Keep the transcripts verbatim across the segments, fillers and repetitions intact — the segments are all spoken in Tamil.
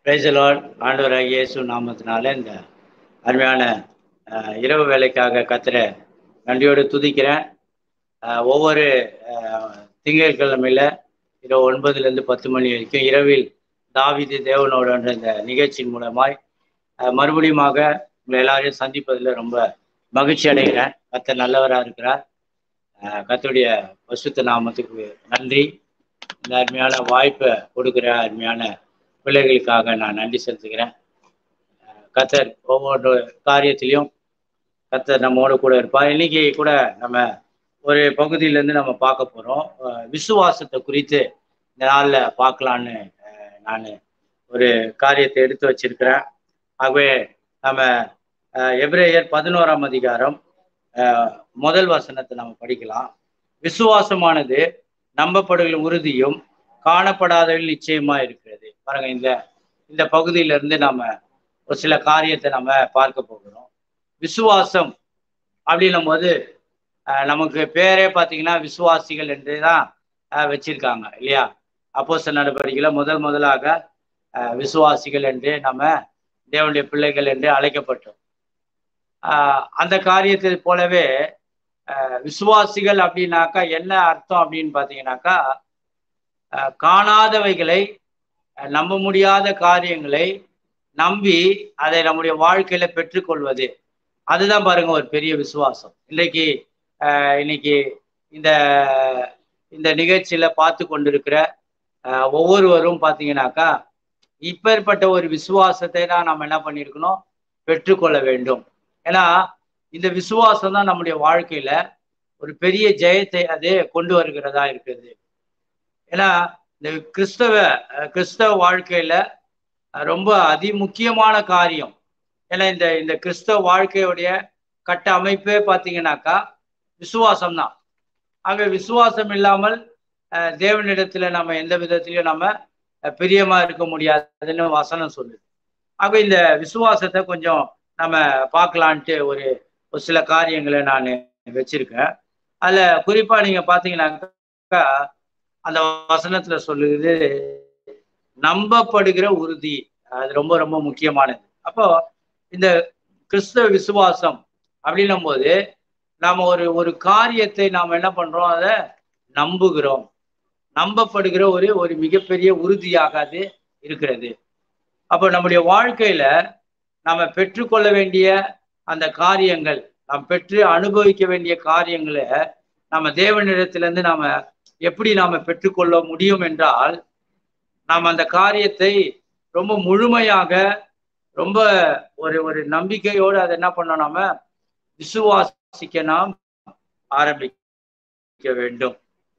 Praise the Lord. ஆண்டவராகிய இயேசு நாமத்தினால இந்த அருமையான அஹ், இரவு வேலைக்காக கர்த்தரை நன்றியோடு துதிக்கிறேன். அஹ், ஒவ்வொரு அஹ், திங்கட்கிழமையில இரவு ஒன்பதுலேருந்து பத்து மணி வரைக்கும் இரவில் தாவீது தேவனோட இந்த நிகழ்ச்சியின் மூலமாய் அஹ், மறுபடியுமாக உங்களை எல்லாரையும் சந்திப்பதில் ரொம்ப மகிழ்ச்சி அடைகிறேன். கர்த்தர் நல்லவராக இருக்கிறார். அஹ், கர்த்தருடைய பரிசுத்த நாமத்துக்கு நன்றி. இந்த அருமையான வாய்ப்பை கொடுக்குற அருமையான பிள்ளைகளுக்காக நான் நன்றி செலுத்துகிறேன். கர்த்தர் ஒவ்வொரு காரியத்திலையும் கர்த்தர் நம்மோடு கூட இருப்பார். இன்னைக்கு கூட நம்ம ஒரு பகுதியிலேருந்து நம்ம பார்க்க போகிறோம். விசுவாசத்தை குறித்து இந்த நாளில் பார்க்கலான்னு நான் ஒரு காரியத்தை எடுத்து வச்சிருக்கிறேன். ஆகவே நம்ம எபிரேயர் பதினோராம் அதிகாரம் முதல் வசனத்தை நம்ம படிக்கலாம். விசுவாசமானது நம்பப்படுகிற உறுதியும் காணப்படாதவர்கள் நிச்சயமா இருக்கிறது. பாருங்க, இந்த இந்த பகுதியில இருந்து நம்ம ஒரு சில காரியத்தை நம்ம பார்க்க போகிறோம். விசுவாசம் அப்படின்னும் போது நமக்கு பேரே பார்த்தீங்கன்னா விசுவாசிகள் என்று தான் வச்சிருக்காங்க இல்லையா? அப்போஸ்தலர் நடவடிக்கையில முதல் முதலாக விசுவாசிகள் என்று நம்ம தேவனுடைய பிள்ளைகள் என்று அழைக்கப்பட்டோம். ஆஹ் அந்த காரியத்தை போலவே விசுவாசிகள் அப்படின்னாக்கா என்ன அர்த்தம் அப்படின்னு பார்த்தீங்கன்னாக்கா, காணாதவைகளை நம்ப முடியாத காரியங்களை நம்பி அதை நம்முடைய வாழ்க்கையில பெற்றுக்கொள்வது, அதுதான் பாருங்க ஒரு பெரிய விசுவாசம். இன்றைக்கு அஹ் இன்னைக்கு இந்த இந்த நிகழ்ச்சியில பார்த்து கொண்டிருக்கிற அஹ் ஒவ்வொருவரும் பார்த்தீங்கன்னாக்கா இப்பேற்பட்ட ஒரு விசுவாசத்தை தான் நம்ம என்ன பண்ணியிருக்கணும், பெற்றுக்கொள்ள வேண்டும். ஏன்னா இந்த விசுவாசம் தான் நம்முடைய வாழ்க்கையில ஒரு பெரிய ஜெயத்தை அது கொண்டு வருகிறதா இருக்குது. ஏன்னா இந்த கிறிஸ்தவ கிறிஸ்தவ வாழ்க்கையில ரொம்ப அதிமுக்கியமான காரியம். ஏன்னா இந்த இந்த கிறிஸ்தவ வாழ்க்கையுடைய கட்ட அமைப்பே பார்த்தீங்கன்னாக்கா விசுவாசம் தான். ஆக விசுவாசம் இல்லாமல் தேவனிடத்துல நம்ம எந்த விதத்திலையும் நம்ம பிரியமா இருக்க முடியாதுன்னு வசனம் சொல்லுது. ஆக இந்த விசுவாசத்தை கொஞ்சம் நம்ம பார்க்கலான்ட்டு ஒரு ஒரு சில காரியங்களை நான் வச்சிருக்கேன். அதுல குறிப்பா நீங்க பார்த்தீங்கன்னாக்கா அந்த வசனத்துல சொல்லுது நம்பப்படுகிற உறுதி. அது ரொம்ப ரொம்ப முக்கியமானது. அப்போ இந்த கிறிஸ்தவ விசுவாசம் அப்படின்னும் போது நாம ஒரு ஒரு காரியத்தை நாம் என்ன பண்றோம், அதை நம்புகிறோம். நம்பப்படுகிற ஒரு ஒரு மிகப்பெரிய உறுதியாக அது இருக்கிறது. அப்போ நம்முடைய வாழ்க்கையில நம்ம பெற்றுக்கொள்ள வேண்டிய அந்த காரியங்கள், நாம் பெற்று அனுபவிக்க வேண்டிய காரியங்களை நம்ம தேவனிடத்திலிருந்து நாம எப்படி நாம பெற்றுக்கொள்ள முடியும் என்றால், நாம் அந்த காரியத்தை ரொம்ப முழுமையாக ரொம்ப ஒரு ஒரு நம்பிக்கையோடு அதை என்ன பண்ணோம், நாம விசுவாசிக்க நாம் ஆரம்பிக்க வேண்டும்.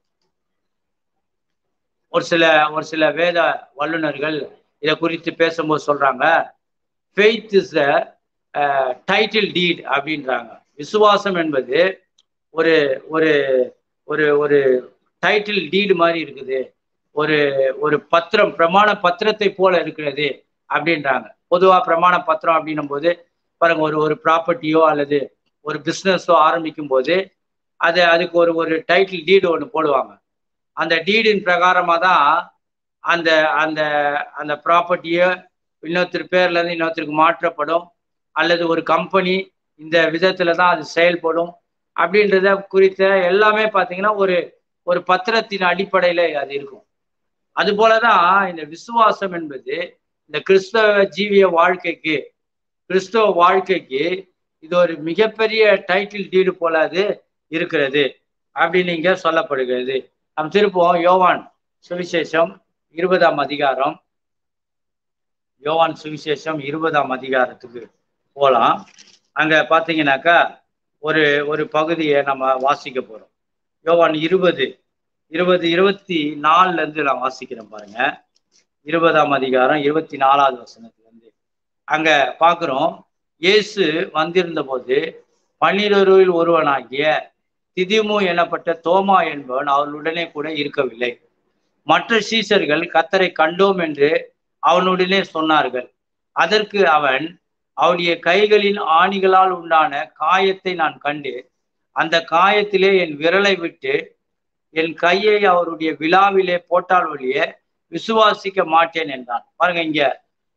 ஒரு சில ஒரு சில வேத வல்லுநர்கள் இதை குறித்து பேசும்போது சொல்றாங்க, faith is the title deed அப்படின்றாங்க. விசுவாசம் என்பது ஒரு ஒரு ஒரு ஒரு டைட்டில் டீடு மாதிரி இருக்குது, ஒரு ஒரு பத்திரம், பிரமாண பத்திரத்தை போல இருக்கிறது அப்படின்றாங்க. பொதுவா பிரமாண பத்திரம் அப்படின்னும் போது பாருங்க, ஒரு ஒரு ப்ராப்பர்ட்டியோ அல்லது ஒரு பிஸ்னஸோ ஆரம்பிக்கும் போது அது அதுக்கு ஒரு ஒரு டைட்டில் டீடு ஒன்று போடுவாங்க. அந்த டீடின் பிரகாரமாக தான் அந்த அந்த அந்த ப்ராப்பர்ட்டியோ இன்னொருத்தர் பேர்ல இருந்து இன்னொருத்தருக்கு மாற்றப்படும், அல்லது ஒரு கம்பெனி இந்த விதத்துல தான் அது செயல்படும் அப்படின்றத குறித்த எல்லாமே பார்த்தீங்கன்னா ஒரு ஒரு பத்திரத்தின் அடிப்படையில அது இருக்கும். அது போலதான் இந்த விசுவாசம் என்பது இந்த கிறிஸ்தவ ஜீவிய வாழ்க்கைக்கு, கிறிஸ்தவ வாழ்க்கைக்கு இது ஒரு மிகப்பெரிய டைட்டில் டீடு போல அது இருக்கிறது அப்படின்னு இங்க சொல்லப்படுகிறது. நம் திருப்போம் யோவான் சுவிசேஷம் இருபதாம் அதிகாரம், யோவான் சுவிசேஷம் இருபதாம் அதிகாரத்துக்கு போலாம். அங்க பாத்தீங்கன்னாக்கா ஒரு ஒரு பகுதியை நம்ம வாசிக்க போறோம். யோவான் இருபது இருபது இருபத்தி நாலுல இருந்து நான் வாசிக்கிறேன் பாருங்க. இருபதாம் அதிகாரம் இருபத்தி நாலாவது வசனத்துல இருந்து அங்க பாக்குறோம், இயேசு வந்திருந்த போது பன்னிரொருவில் ஒருவனாகிய திதிமு எனப்பட்ட தோமா என்பவன் அவளுடனே கூட இருக்கவில்லை. மற்ற சீஷர்கள் கர்த்தரை கண்டோம் என்று அவனுடனே சொன்னார்கள். அதற்கு அவன், அவருடைய கைகளின் ஆணிகளால் உண்டான காயத்தை நான் கண்டு அந்த காயத்திலே என் விரலை விட்டு என் கையை அவருடைய விழாவிலே போட்டால் ஒழிய விசுவாசிக்க மாட்டேன் என்றான். பாருங்க, இங்க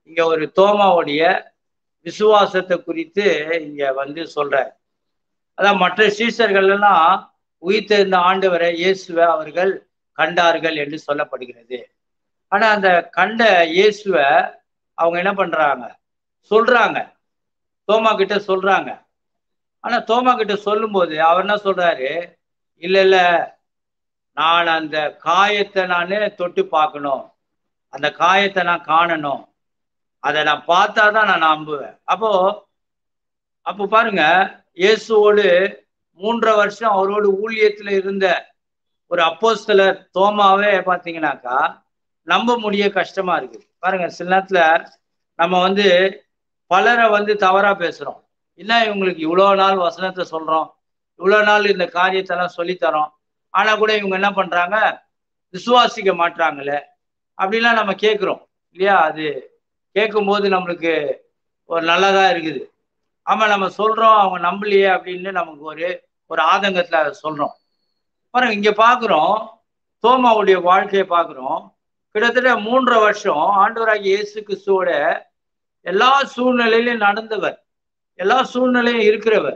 இங்க ஒரு தோமாவுடைய விசுவாசத்தை குறித்து இங்க வந்து சொல்றார். அதான் மற்ற சீஷர்கள் எல்லாம் உயிர்த்தெழுந்த ஆண்டவரை இயேசுவை அவர்கள் கண்டார்கள் என்று சொல்லப்படுகிறது. ஆனா அந்த கண்ட இயேசுவை அவங்க என்ன பண்றாங்க, சொல்றாங்க, தோமா கிட்ட சொல்றாங்க. ஆனா தோமா கிட்ட சொல்லும் போது அவர் என்ன சொல்றாரு, இல்ல இல்ல நான் அந்த காயத்தை நான் தொட்டு பார்க்கணும், அந்த காயத்தை நான் காணணும், அதை நான் பார்த்தாதான் நான் நம்புவேன். அப்போ அப்போ பாருங்க, இயேசுவோடு மூன்றரை வருஷம் அவரோடு ஊழியத்துல இருந்த ஒரு அப்போஸ்தலர் தோமாவே பார்த்தீங்கன்னாக்கா நம்ப முடிய கஷ்டமா இருக்கு. பாருங்க, சில நேரத்துல நம்ம வந்து பலரை வந்து தவறா பேசுறோம். என்ன இவங்களுக்கு இவ்வளோ நாள் வசனத்தை சொல்றோம், இவ்வளோ நாள் இந்த காரியத்தெல்லாம் சொல்லித்தரோம், ஆனா கூட இவங்க என்ன பண்றாங்க, விசுவாசிக்க மாட்டாங்களே அப்படிலாம் நம்ம கேட்குறோம் இல்லையா? அது கேட்கும்போது நம்மளுக்கு ஒரு நல்லதா இருக்குது. ஆமா, நம்ம சொல்றோம் அவங்க நம்பலையே அப்படின்னு நமக்கு ஒரு ஒரு ஆதங்கத்துல அதை சொல்றோம். பாருங்க, இங்க பாக்குறோம் தோமாவுடைய வாழ்க்கையை பாக்குறோம். கிட்டத்தட்ட மூன்றரை வருஷம் ஆண்டவராகிய இயேசு கிறிஸ்துவோட எல்லா சூழ்நிலையிலும் நடந்தவர், எல்லா சூழ்நிலையும் இருக்கிறவர்.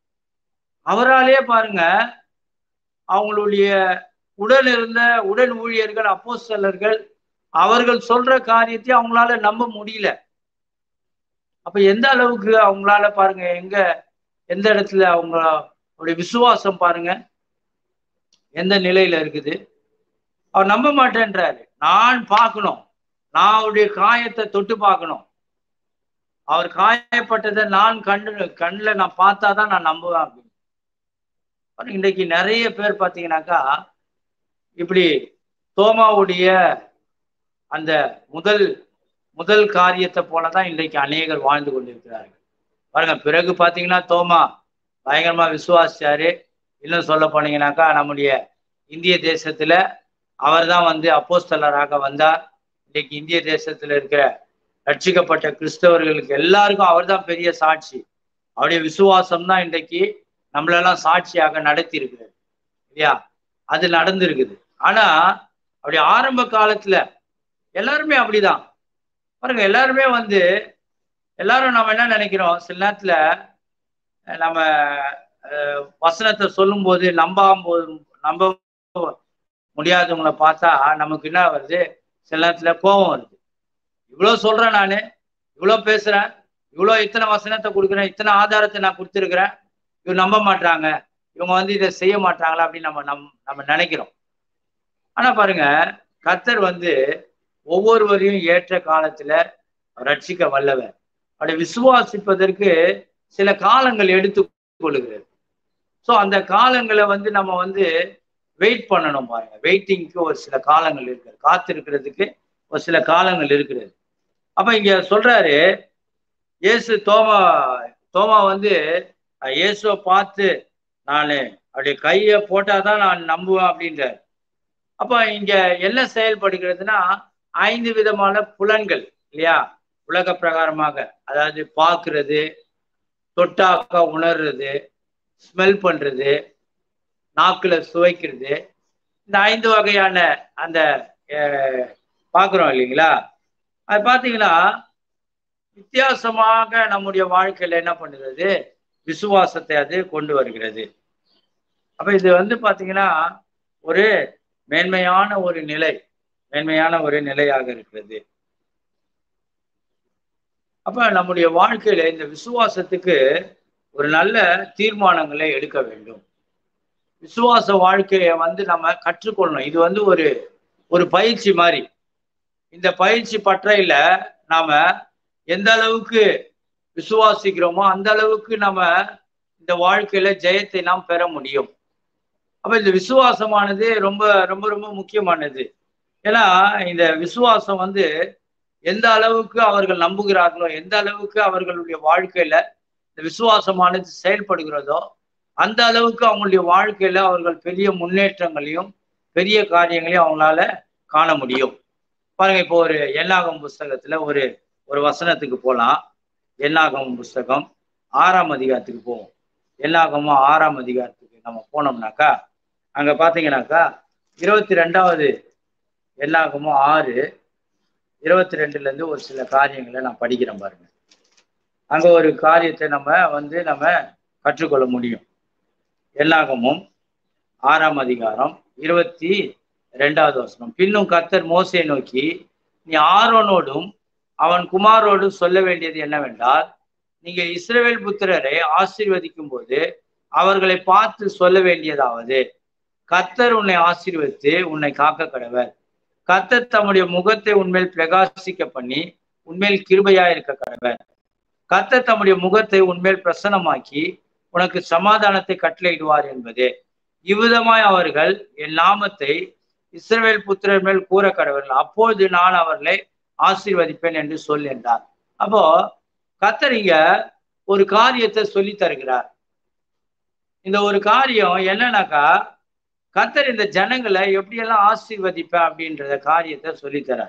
அவராலே பாருங்க அவங்களுடைய உடன் இருந்த உடன் ஊழியர்கள் அப்போஸ்தலர்கள் அவர்கள் சொல்ற காரியத்தை அவங்களால நம்ப முடியல. அப்ப எந்த அளவுக்கு அவங்களால பாருங்க, எங்க எந்த இடத்துல அவங்களுடைய விசுவாசம் பாருங்க எந்த நிலையில இருக்குது. அவர் நம்ப மாட்டேன்றாரு. நான் பார்க்கணும், நான் அவருடைய காயத்தை தொட்டு பார்க்கணும், அவர் காயப்பட்டதை நான் கண்ணு கண்ணில் நான் பார்த்தாதான் நான் நம்புவேன் அப்படின்னு. இன்றைக்கு நிறைய பேர் பார்த்தீங்கன்னாக்கா இப்படி தோமாவுடைய அந்த முதல் முதல் காரியத்தை போலதான் இன்றைக்கு அநேகர் வாழ்ந்து கொண்டிருக்கிறார்கள். பாருங்க, பிறகு பார்த்தீங்கன்னா தோமா பயங்கரமா விசுவாசிச்சாரு. இன்னும் சொல்ல போனீங்கன்னாக்கா நம்முடைய இந்திய தேசத்துல அவர் தான் வந்து அப்போஸ்தலராக வந்தார். இன்னைக்கு இந்திய தேசத்துல இருக்கிற ரட்சிக்கப்பட்ட கிறிஸ்தவர்களுக்கு எல்லாருக்கும் அவர் தான் பெரிய சாட்சி. அவருடைய விசுவாசம் தான் இன்றைக்கு நம்மளெல்லாம் சாட்சியாக நடத்தி இருக்கிறது இல்லையா? அது நடந்திருக்குது. ஆனா அவருடைய ஆரம்ப காலத்துல எல்லாருமே அப்படிதான் பாருங்க. எல்லாருமே வந்து எல்லாரும் நம்ம என்ன நினைக்கிறோம், சில நேரத்துல நம்ம வசனத்தை சொல்லும் போது நம்பாம போது நம்ப முடியாதவங்களை பார்த்தா நமக்கு என்ன வருது, சில நேரத்துல கோபம் வருது. இவ்வளவு சொல்றேன், நானு இவ்வளவு பேசுறேன், இவ்வளவு இத்தனை வசனத்தை கொடுக்குறேன், இத்தனை ஆதாரத்தை நான் கொடுத்துருக்கிறேன், இவங்க நம்ப மாட்டாங்க, இவங்க வந்து இதை செய்ய மாட்டாங்களா அப்படின்னு நம்ம நம் நம்ம நினைக்கிறோம். ஆனா பாருங்க, கர்த்தர் வந்து ஒவ்வொருவரையும் ஏற்ற காலத்துல ரட்சிக்க வல்லவர். அப்படி விசுவாசிப்பதற்கு சில காலங்கள் எடுத்து கொள்ளுகிறது. ஸோ அந்த காலங்களை வந்து நம்ம வந்து வெயிட் பண்ணணும் பாருங்க. வெயிட்டிங்க்கு ஒரு சில காலங்கள் இருக்குது, காத்திருக்கிறதுக்கு ஒரு சில காலங்கள் இருக்கிறது. அப்ப இங்க சொல்றாரு, இயேசு தோமா தோமா வந்து இயேசுவை பார்த்து நான் அப்படியே கையை போட்டாதான் நான் நம்புவேன் அப்படின்றார். அப்ப இங்க என்ன செயல்படுகிறதுனா ஐந்து விதமான புலன்கள் இல்லையா, உலக பிரகாரமாக, அதாவது பார்க்கறது, தொட்டாக்கா உணர்றது, ஸ்மெல் பண்றது, நாக்குல சுவைக்கிறது, இந்த ஐந்து வகையான அந்த பார்க்குறோம் இல்லைங்களா. அது பார்த்தீங்கன்னா வித்தியாசமாக நம்முடைய வாழ்க்கையில என்ன பண்ணுகிறது, விசுவாசத்தை அது கொண்டு வருகிறது. அப்ப இது வந்து பார்த்தீங்கன்னா ஒரு மேன்மையான ஒரு நிலை, மேன்மையான ஒரு நிலையாக இருக்கிறது. அப்ப நம்முடைய வாழ்க்கையில இந்த விசுவாசத்துக்கு ஒரு நல்ல தீர்மானங்களை எடுக்க வேண்டும். விசுவாச வாழ்க்கையை வந்து நம்ம கற்றுக்கொள்ளணும். இது வந்து ஒரு ஒரு பயிற்சி மாதிரி. இந்த பயிற்சி பற்றையில நாம எந்த அளவுக்கு விசுவாசிக்கிறோமோ அந்த அளவுக்கு நம்ம இந்த வாழ்க்கையில ஜெயத்தை நாம் பெற முடியும். அப்ப இந்த விசுவாசமானது ரொம்ப ரொம்ப ரொம்ப முக்கியமானது. ஏன்னா இந்த விசுவாசம் வந்து எந்த அளவுக்கு அவர்கள் நம்புகிறார்களோ, எந்த அளவுக்கு அவர்களுடைய வாழ்க்கையில இந்த விசுவாசமானது செயல்படுகிறதோ அந்த அளவுக்கு அவங்களுடைய வாழ்க்கையில அவர்கள் பெரிய முன்னேற்றங்களையும் பெரிய காரியங்களையும் அவங்களால காண முடியும். பாருங்க, இப்போ ஒரு என்னாகமம் புஸ்தகத்துல ஒரு ஒரு வசனத்துக்கு போகலாம். என்னாகமம் புஸ்தகம் ஆறாம் அதிகாரத்துக்கு போவோம். என்னாகமம் ஆறாம் அதிகாரத்துக்கு நம்ம போனோம்னாக்கா அங்க பாத்தீங்கன்னாக்கா இருபத்தி ரெண்டாவது என்னாகமம் ஆறு இருபத்தி ரெண்டுல இருந்து ஒரு சில காரியங்களை நான் படிக்கிறேன் பாருங்க. அங்க ஒரு காரியத்தை நம்ம வந்து நம்ம கற்றுக்கொள்ள முடியும். என்னாகமும் ஆறாம் அதிகாரம் இருபத்தி ரெண்டாவது வசனம். பின்னும் கர்த்தர் மோசே நோக்கி, நீ ஆரோனோடும் அவன் குமாரோடும் சொல்ல வேண்டியது என்னவென்றால், நீங்க இஸ்ரவேல் புத்திரரை ஆசீர்வதிக்கும் போது அவர்களை பார்த்து சொல்ல வேண்டியதாவது, கர்த்தர் உன்னை ஆசீர்வதித்து உன்னை காக்க கடவர். கர்த்தர் தம்முடைய முகத்தை உன்மேல் பிரகாசிக்க பண்ணி உன்மேல் கிருபையா இருக்க கடவர். கர்த்தர் தம்முடைய முகத்தை உன்மேல் பிரசன்னமாக்கி உனக்கு சமாதானத்தை கட்டளையிடுவார் என்பது. இவ்விதமாய் அவர்கள் என் நாமத்தை இஸ்ரவேல் புத்திரர் மேல் கூற கடவர்கள், அப்போது நான் அவர்களை ஆசீர்வதிப்பேன் என்று சொல் என்றார். அப்போ கர்த்தர் இங்க ஒரு காரியத்தை சொல்லி தருகிறார். இந்த ஒரு காரியம் என்னன்னாக்கா, கர்த்தர் இந்த ஜனங்களை எப்படியெல்லாம் ஆசீர்வதிப்பேன் அப்படின்றத காரியத்தை சொல்லித்தரார்.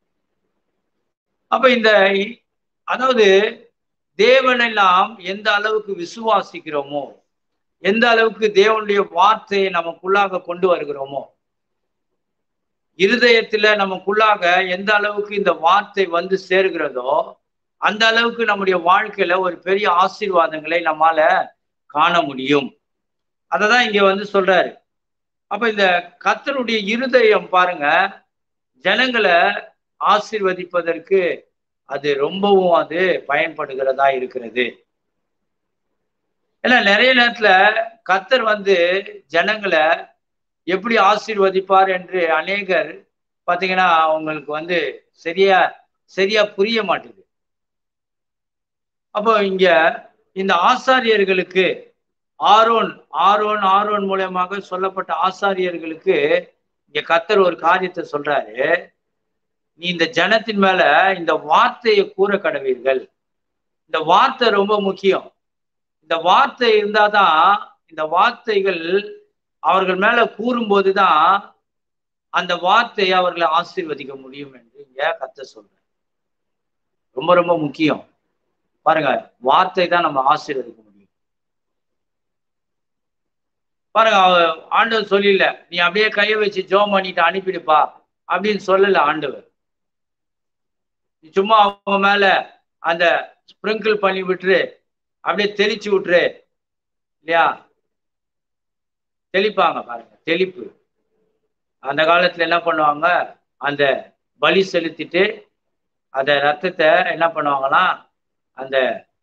அப்ப இந்த அதாவது தேவனை நாம் எந்த அளவுக்கு விசுவாசிக்கிறோமோ, எந்த அளவுக்கு தேவனுடைய வார்த்தையை நமக்குள்ளாக கொண்டு வருகிறோமோ, இருதயத்துல நமக்குள்ளாக எந்த அளவுக்கு இந்த வார்த்தை வந்து சேர்கிறதோ, அந்த அளவுக்கு நம்முடைய வாழ்க்கையில ஒரு பெரிய ஆசீர்வாதங்களை நம்மால காண முடியும். அததான் இங்க வந்து சொல்றாரு. அப்ப இந்த கர்த்தருடைய இருதயம் பாருங்க, ஜனங்களை ஆசீர்வதிப்பதற்கு அது ரொம்பவும் அது பயன்படுகிறதா இருக்கிறது. ஏன்னா நிறைய நேரத்துல கர்த்தர் வந்து ஜனங்களை எப்படி ஆசீர்வதிப்பார் என்று அநேகர் பாத்தீங்கன்னா அவங்களுக்கு வந்து சரியா சரியா புரிய மாட்டுது. அப்போ இங்க இந்த ஆசாரியர்களுக்கு ஆரோன் ஆரோன் ஆரோன் மூலமாக சொல்லப்பட்ட ஆசாரியர்களுக்கு இங்க கர்த்தர் ஒரு காரியத்தை சொல்றாரு. நீ இந்த ஜனத்தின் மேல இந்த வார்த்தையை கூற கடவீர்கள். இந்த வார்த்தை ரொம்ப முக்கியம். இந்த வார்த்தை இருந்தாதான், இந்த வார்த்தைகள் அவர்கள் மேல கூறும்போதுதான் அந்த வார்த்தையை அவர்களை ஆசீர்வதிக்க முடியும் என்று இங்க கர்த்தர் சொல்றார். ரொம்ப ரொம்ப முக்கியம். பாருங்க, வார்த்தை தான் நம்ம ஆசீர்வதிக்க முடியும். பாருங்க, ஆண்டவர் சொல்லல நீ அப்படியே கையை வச்சு ஜெபம் பண்ணிட்டு அனுப்பிடுப்பா அப்படின்னு சொல்லல ஆண்டவர். நீ சும்மா அவங்க மேல அந்த ஸ்ப்ரிங்கிள் பண்ணி விட்டுரு, அப்படியே தெளிச்சு விட்டுரு இல்லையா? தெளிப்பாங்க பாருங்க, தெளிப்பு. அந்த காலத்துல என்ன பண்ணுவாங்க, அந்த பலி செலுத்திட்டு அந்த ரத்தத்தை என்ன பண்ணுவாங்கன்னா, அந்த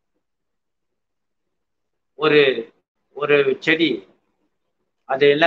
ஒரு ஒரு செடி, அது என்ன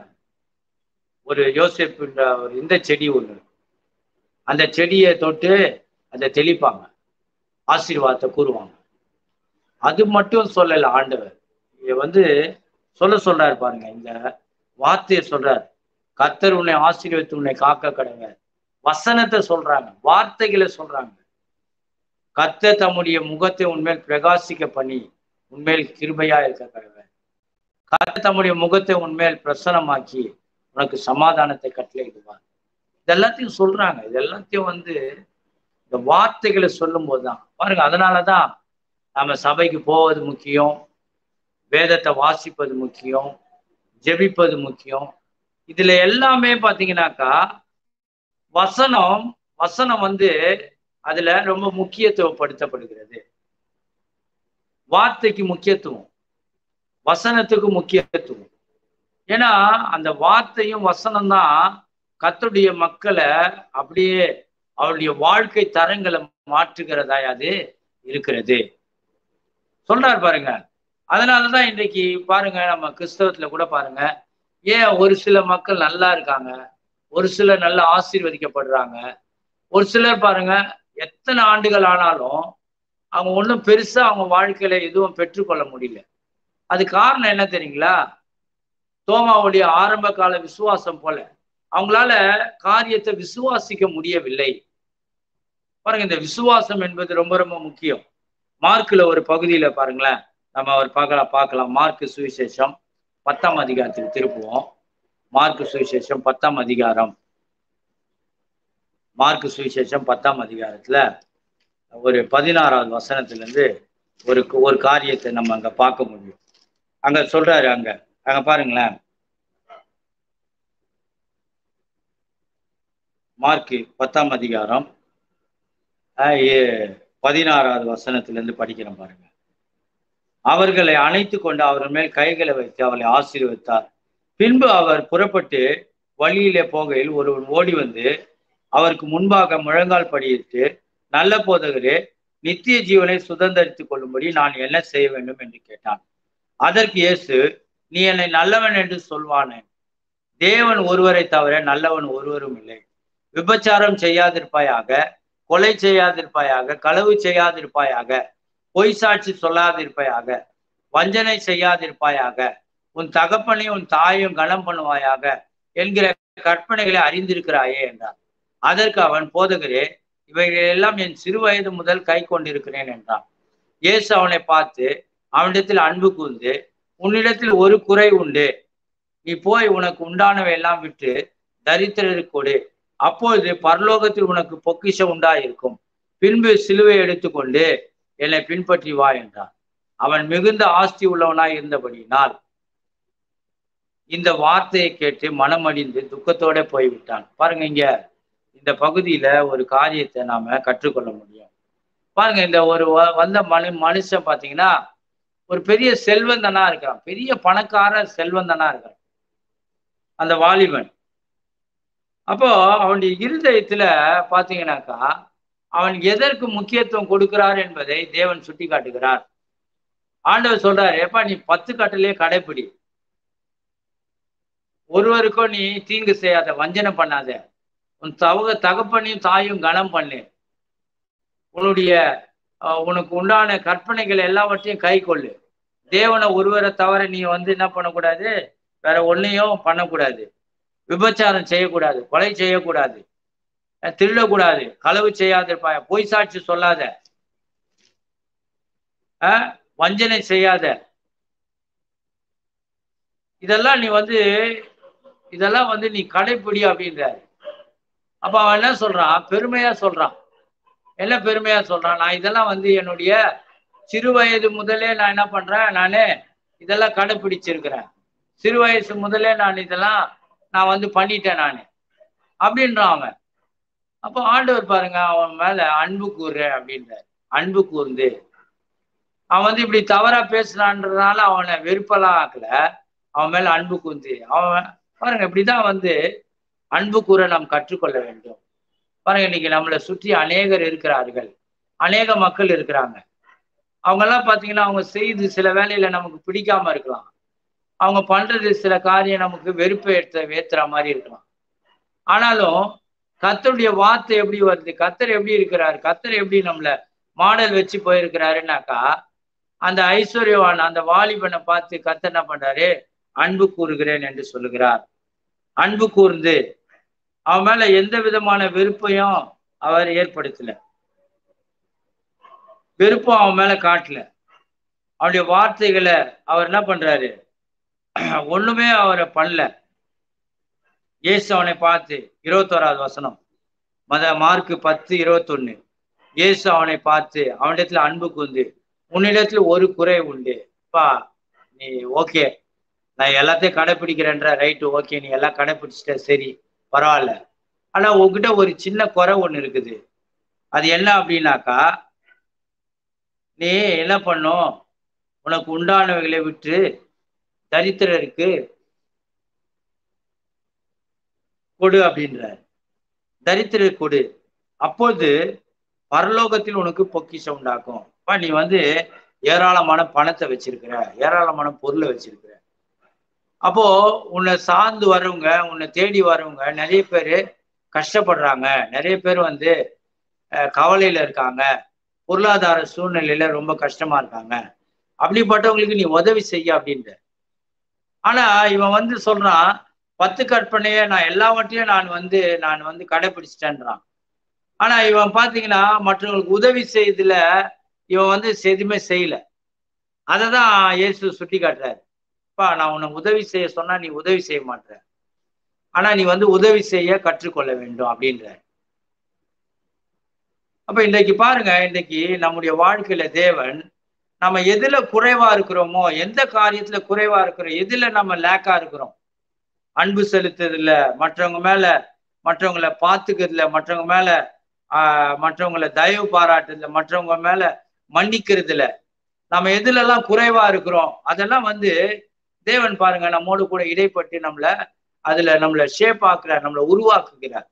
ஒரு யோசேப்புன்ற ஒரு இந்த செடி ஒண்ணு, அந்த செடியை தொட்டு அதை தெளிப்பாங்க, ஆசீர்வாதத்தை கூறுவாங்க. அது மட்டும் சொல்லல ஆண்டவர், இங்க வந்து சொல்ல சொல்றாரு பாருங்க, இந்த வார்த்தையை சொல்றாரு. கர்த்தர் உன்னை ஆசீர்வதித்து உன்னை காக்க கடங்க. வசனத்தை சொல்றாங்க, வார்த்தைகளை சொல்றாங்க. கர்த்தர் தம்முடைய முகத்தை உன்மேல் பிரகாசிக்க பண்ணி உன்மேல் கிருபையா இருக்க கடங்க. கர்த்தர் தம்முடைய முகத்தை உன்மேல் பிரசன்னமாக்கி உனக்கு சமாதானத்தை கட்டளையிடுவார். இதெல்லாத்தையும் சொல்றாங்க. இது எல்லாத்தையும் வந்து இந்த வார்த்தைகளை சொல்லும் போதுதான் பாருங்க. அதனாலதான் நம்ம சபைக்கு போவது முக்கியம், வேதத்தை வாசிப்பது முக்கியம், ஜெபிப்பது முக்கியம். இதுல எல்லாமே பாத்தீங்கன்னாக்கா வசனம் வசனம் வந்து அதுல ரொம்ப முக்கியத்துவப்படுத்தப்படுகிறது. வார்த்தைக்கு முக்கியத்துவம், வசனத்துக்கு முக்கியத்துவம். ஏன்னா அந்த வார்த்தையும் வசனம் தான் கர்த்தருடைய மக்களை அப்படியே அவருடைய வாழ்க்கை தரங்களை மாற்றுகிறதா அது இருக்கிறது. சொல்றாரு பாருங்க. அதனாலதான் இன்றைக்கு பாருங்க, நம்ம கிறிஸ்தவத்துல கூட பாருங்க, ஏன் ஒரு சில மக்கள் நல்லா இருக்காங்க, ஒரு சிலர் நல்லா ஆசீர்வதிக்கப்படுறாங்க, ஒரு சிலர் பாருங்க எத்தனை ஆண்டுகள் ஆனாலும் அவங்க ஒன்றும் பெருசா அவங்க வாழ்க்கையில எதுவும் பெற்றுக்கொள்ள முடியல. அது காரணம் என்ன தெரியுங்களா? தோமாவுடைய ஆரம்ப கால விசுவாசம் போல அவங்களால காரியத்தை விசுவாசிக்க முடியவில்லை. பாருங்க, இந்த விசுவாசம் என்பது ரொம்ப ரொம்ப முக்கியம். மார்க்ல ஒரு பகுதியில பாருங்களேன், நம்ம அவர் பார்க்கலாம் பார்க்கலாம் மார்க்கு சுவிசேஷம் பத்தாம் அதிகாரத்துக்கு திருப்புவோம். மார்க்கு சுவிசேஷம் பத்தாம் அதிகாரம் மார்க்கு சுவிசேஷம் பத்தாம் அதிகாரத்துல ஒரு பதினாறாவது வசனத்துல இருந்து ஒரு ஒரு காரியத்தை நம்ம அங்க பார்க்க முடியும். அங்க சொல்றாரு, அங்க அங்க பாருங்களேன், மார்க்கு பத்தாம் அதிகாரம் பதினாறாவது வசனத்திலிருந்து படிக்கிறோம் பாருங்க. அவர்களை அணைத்து கொண்டு அவர்கள் மேல் கைகளை வைத்து அவர்களை ஆசீர்வதித்தார். பின்பு அவர் புறப்பட்டு வழியிலே போகையில் ஒருவன் ஓடி வந்து அவருக்கு முன்பாக முழங்கால் படியிட்டு, நல்ல போதகரே, நித்திய ஜீவனை சுதந்திரித்துக் கொள்ளும்படி நான் என்ன செய்ய வேண்டும் என்று கேட்டான். அதற்கு இயேசு, நீ என்னை நல்லவன் என்று சொல்வானேன்? தேவன் ஒருவரை தவிர நல்லவன் ஒருவரும் இல்லை. விபச்சாரம் செய்யாதிருப்பாயாக, கொலை செய்யாதிருப்பாயாக, களவு செய்யாதிருப்பாயாக, பொய் சாட்சி சொல்லாதிருப்பாயாக, வஞ்சனை செய்யாதிருப்பாயாக, உன் தகப்பனையும் உன் தாயையும் கனம் பண்ணுவாயாக என்கிற கற்பனைகளை அறிந்திருக்கிறாயே என்றார். அதற்கு அவன், போதகரே, இவைகளெல்லாம் என் சிறு வயது முதல் கை கொண்டிருக்கிறேன் என்றான். இயேசு அவனை பார்த்து அவனிடத்தில் அன்பு கூர்ந்து, உன்னிடத்தில் ஒரு குறை உண்டு, நீ போய் உனக்கு உண்டானவை எல்லாம் விட்டு தரித்திரருக்கு கொடு, அப்பொழுது பரலோகத்தில் உனக்கு பொக்கிஷம் உண்டாயிருக்கும். பின்பு சிலுவை எடுத்துக்கொண்டு என்னை பின்பற்றி வா என்றான். அவன் மிகுந்த ஆஸ்தி உள்ளவனாய் இருந்தபடியினால் இந்த வார்த்தையை கேட்டு மனமடிந்து துக்கத்தோட போய்விட்டான். பாருங்க, இங்க இந்த பகுதியில ஒரு காரியத்தை நாம கற்றுக்கொள்ள முடியும். பாருங்க, இந்த ஒரு வந்த மனு மனுஷன் பாத்தீங்கன்னா ஒரு பெரிய செல்வந்தனா இருக்கிறான், பெரிய பணக்கார செல்வந்தனா இருக்கிறான் அந்த வாலிபன். அப்போ அவனுடைய இருதயத்துல பாத்தீங்கன்னாக்கா அவன் எதற்கு முக்கியத்துவம் கொடுக்கிறார் என்பதை தேவன் சுட்டி காட்டுகிறார். ஆண்டவர் சொல்றாரு, எப்பா நீ பத்து கட்டளையே கடைப்பிடி, ஒருவருக்கும் நீ தீங்கு செய்யாத, வஞ்சனை பண்ணாத, உன் தவக தகப்பனையும் தாயும் கனம் பண்ணு, உன்னுடைய உனக்கு உண்டான கற்பனைகள் எல்லாவற்றையும் கை கொள்ளு. தேவனை ஒருவரை தவிர நீ வந்து என்ன பண்ணக்கூடாது, வேற ஒன்னையும் பண்ணக்கூடாது, விபச்சாரம் செய்யக்கூடாது, கொலை செய்யக்கூடாது, திருடக்கூடாது, களவு செய்யாதிருப்பாய, பொய் சாட்சி சொல்லாத, ஆஹ் வஞ்சனை செய்யாத, இதெல்லாம் நீ வந்து இதெல்லாம் வந்து நீ கடைப்பிடி அப்படின்றாரு. அப்ப அவன் என்ன சொல்றான், பெருமையா சொல்றான். என்ன பெருமையா சொல்றான், நான் இதெல்லாம் வந்து என்னுடைய சிறு வயது முதலே நான் என்ன பண்றேன், நானு இதெல்லாம் கடைப்பிடிச்சிருக்கிறேன், சிறு வயசு முதலே நான் இதெல்லாம் நான் வந்து பண்ணிட்டேன் நானு அப்படின்றான் அவன். அப்போ ஆண்டவர் பாருங்க அவன் மேல அன்பு கூறுறேன் அப்படின்றார். அன்பு கூர்ந்து அவன் வந்து இப்படி தவறா பேசுறான்றதுனால அவனை வெறுப்பெல்லாம் ஆக்கல, அவன் மேல அன்பு கூர்ந்து அவன் பாருங்க இப்படிதான் வந்து அன்பு கூற நாம் கற்றுக்கொள்ள வேண்டும். பாருங்க, இன்னைக்கு நம்மளை சுற்றி அநேகர் இருக்கிறார்கள், அநேக மக்கள் இருக்கிறாங்க. அவங்க எல்லாம் பாத்தீங்கன்னா அவங்க செய்து சில வேலையில நமக்கு பிடிக்காம இருக்கலாம், அவங்க பண்றது சில காரியம் நமக்கு வெறுப்பை ஏற்ற ஏத்துற மாதிரி இருக்கலாம். ஆனாலும் கர்த்தருடைய வார்த்தை எப்படி வருது, கர்த்தர் எப்படி இருக்கிறாரு, கர்த்தர் எப்படி நம்மள மாடல் வச்சு போயிருக்கிறாருன்னாக்கா, அந்த ஐஸ்வர்யவான் அந்த வாலிபனை பார்த்து கர்த்தர் என்ன பண்றாரு, அன்பு கூறுகிறேன் என்று சொல்லுகிறார். அன்பு கூர்ந்து அவன் மேல எந்த விதமான வெறுப்பையும் அவர் ஏற்படுத்தல, வெறுப்பும் அவன் மேல காட்டல. அவனுடைய வார்த்தைகளை அவர் என்ன பண்றாரு, ஒண்ணுமே அவரை பண்ணல. இயேசு அவனை பார்த்து, இருபத்தோராவது வசனம் மத மார்க்கு பத்து இருபத்தொன்னு, இயேசு அவனை பார்த்து அவனிடத்துல அன்பு கூர்ந்து, உன்னிடத்துல ஒரு குறை உண்டு பா, நீ ஓகே நான் எல்லாத்தையும் கடைப்பிடிக்கிறேன்ற, ரைட்டு ஓகே நீ எல்லாம் கடைப்பிடிச்சிட்ட, சரி பரவாயில்ல, ஆனா உங்ககிட்ட ஒரு சின்ன குறை ஒண்ணு இருக்குது. அது என்ன அப்படின்னாக்கா, நீ என்ன பண்ணும், உனக்கு உண்டானவைகளை விட்டு தரித்திரருக்கு கொடு அப்படின்றார். தரித்திரர் கொடு, அப்போது பரலோகத்தில் உனக்கு பொக்கிஷம் உண்டாக்கும். அப்ப நீ வந்து ஏராளமான பணத்தை வச்சிருக்கிற, ஏராளமான பொருளை வச்சிருக்கிற, அப்போ உன்னை சார்ந்து வரவங்க, உன்னை தேடி வரவங்க நிறைய பேர் கஷ்டப்படுறாங்க, நிறைய பேர் வந்து கவலையில இருக்காங்க, பொருளாதார சூழ்நிலையில ரொம்ப கஷ்டமா இருக்காங்க, அப்படிப்பட்டவங்களுக்கு நீ உதவி செய்ய அப்படின்ற. ஆனா இவன் வந்து சொல்றான், பத்து கற்பனைய நான் எல்லாவற்றையும் நான் வந்து நான் வந்து கடைபிடிச்சிட்டேன்றான். ஆனா இவன் பாத்தீங்கன்னா மற்றவங்களுக்கு உதவி செய்யறதுல இவன் வந்து எதுவுமே செய்யல. அததான் இயேசு சுட்டி காட்டுறாரு. பா, நான் உன்னை உதவி செய்ய சொன்னா நீ உதவி செய்ய மாட்ட, ஆனா நீ வந்து உதவி செய்ய கற்றுக்கொள்ள வேண்டும் அப்படின்ற. அப்ப இன்றைக்கு பாருங்க, இன்றைக்கு நம்முடைய வாழ்க்கையில தேவன் நம்ம எதுல குறைவா இருக்கிறோமோ, எந்த காரியத்துல குறைவா இருக்கிறோம், எதுல நம்ம லேக்கா இருக்கிறோம், அன்பு செலுத்துறதுல, மற்றவங்க மேல மற்றவங்களை பார்த்துக்கிறதுல, மற்றவங்க மேல ஆஹ் மற்றவங்களை தயவு பாராட்டுறதுல, மற்றவங்க மேல மன்னிக்கிறதுல, நம்ம எதுல எல்லாம் குறைவா இருக்கிறோம் அதெல்லாம் வந்து தேவன் பாருங்க நம்மோடு கூட இடைப்பட்டு நம்மள அதுல நம்மள ஷேப் ஆக்குறார், நம்மளை உருவாக்குகிறார்.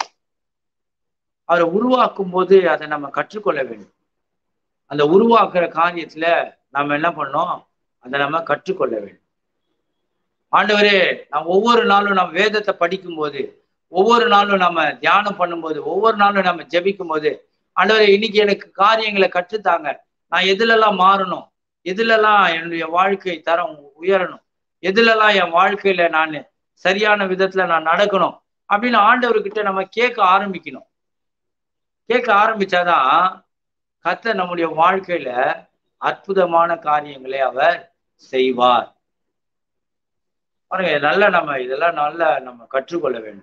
அவரை உருவாக்கும் போது அதை நம்ம கற்றுக்கொள்ள வேண்டும். அந்த உருவாக்குற காரியத்துல நம்ம என்ன பண்ணோம், அதை நம்ம கற்றுக்கொள்ள வேண்டும். ஆண்டவரே, நாம் ஒவ்வொரு நாளும் நம்ம வேதத்தை படிக்கும் போது, ஒவ்வொரு நாளும் நம்ம தியானம் பண்ணும்போது, ஒவ்வொரு நாளும் நம்ம ஜெபிக்கும் போது, ஆண்டவரே இன்னைக்கு எனக்கு காரியங்களை கற்றுத்தாங்க, நான் எதுலெல்லாம் மாறணும், எதுலெல்லாம் என்னுடைய வாழ்க்கை தரம் உயரணும், எதுலெல்லாம் என் வாழ்க்கையில நான் சரியான விதத்துல நான் நடக்கணும் அப்படின்னு ஆண்டவர்கிட்ட நம்ம கேட்க ஆரம்பிக்கணும். கேட்க ஆரம்பிச்சாதான் கர்த்தர் நம்முடைய வாழ்க்கையில அற்புதமான காரியங்களை அவர் செய்வார். பாருங்க, நல்ல நம்ம இதெல்லாம் நல்ல நம்ம கற்றுக்கொள்ள வேண்டும்.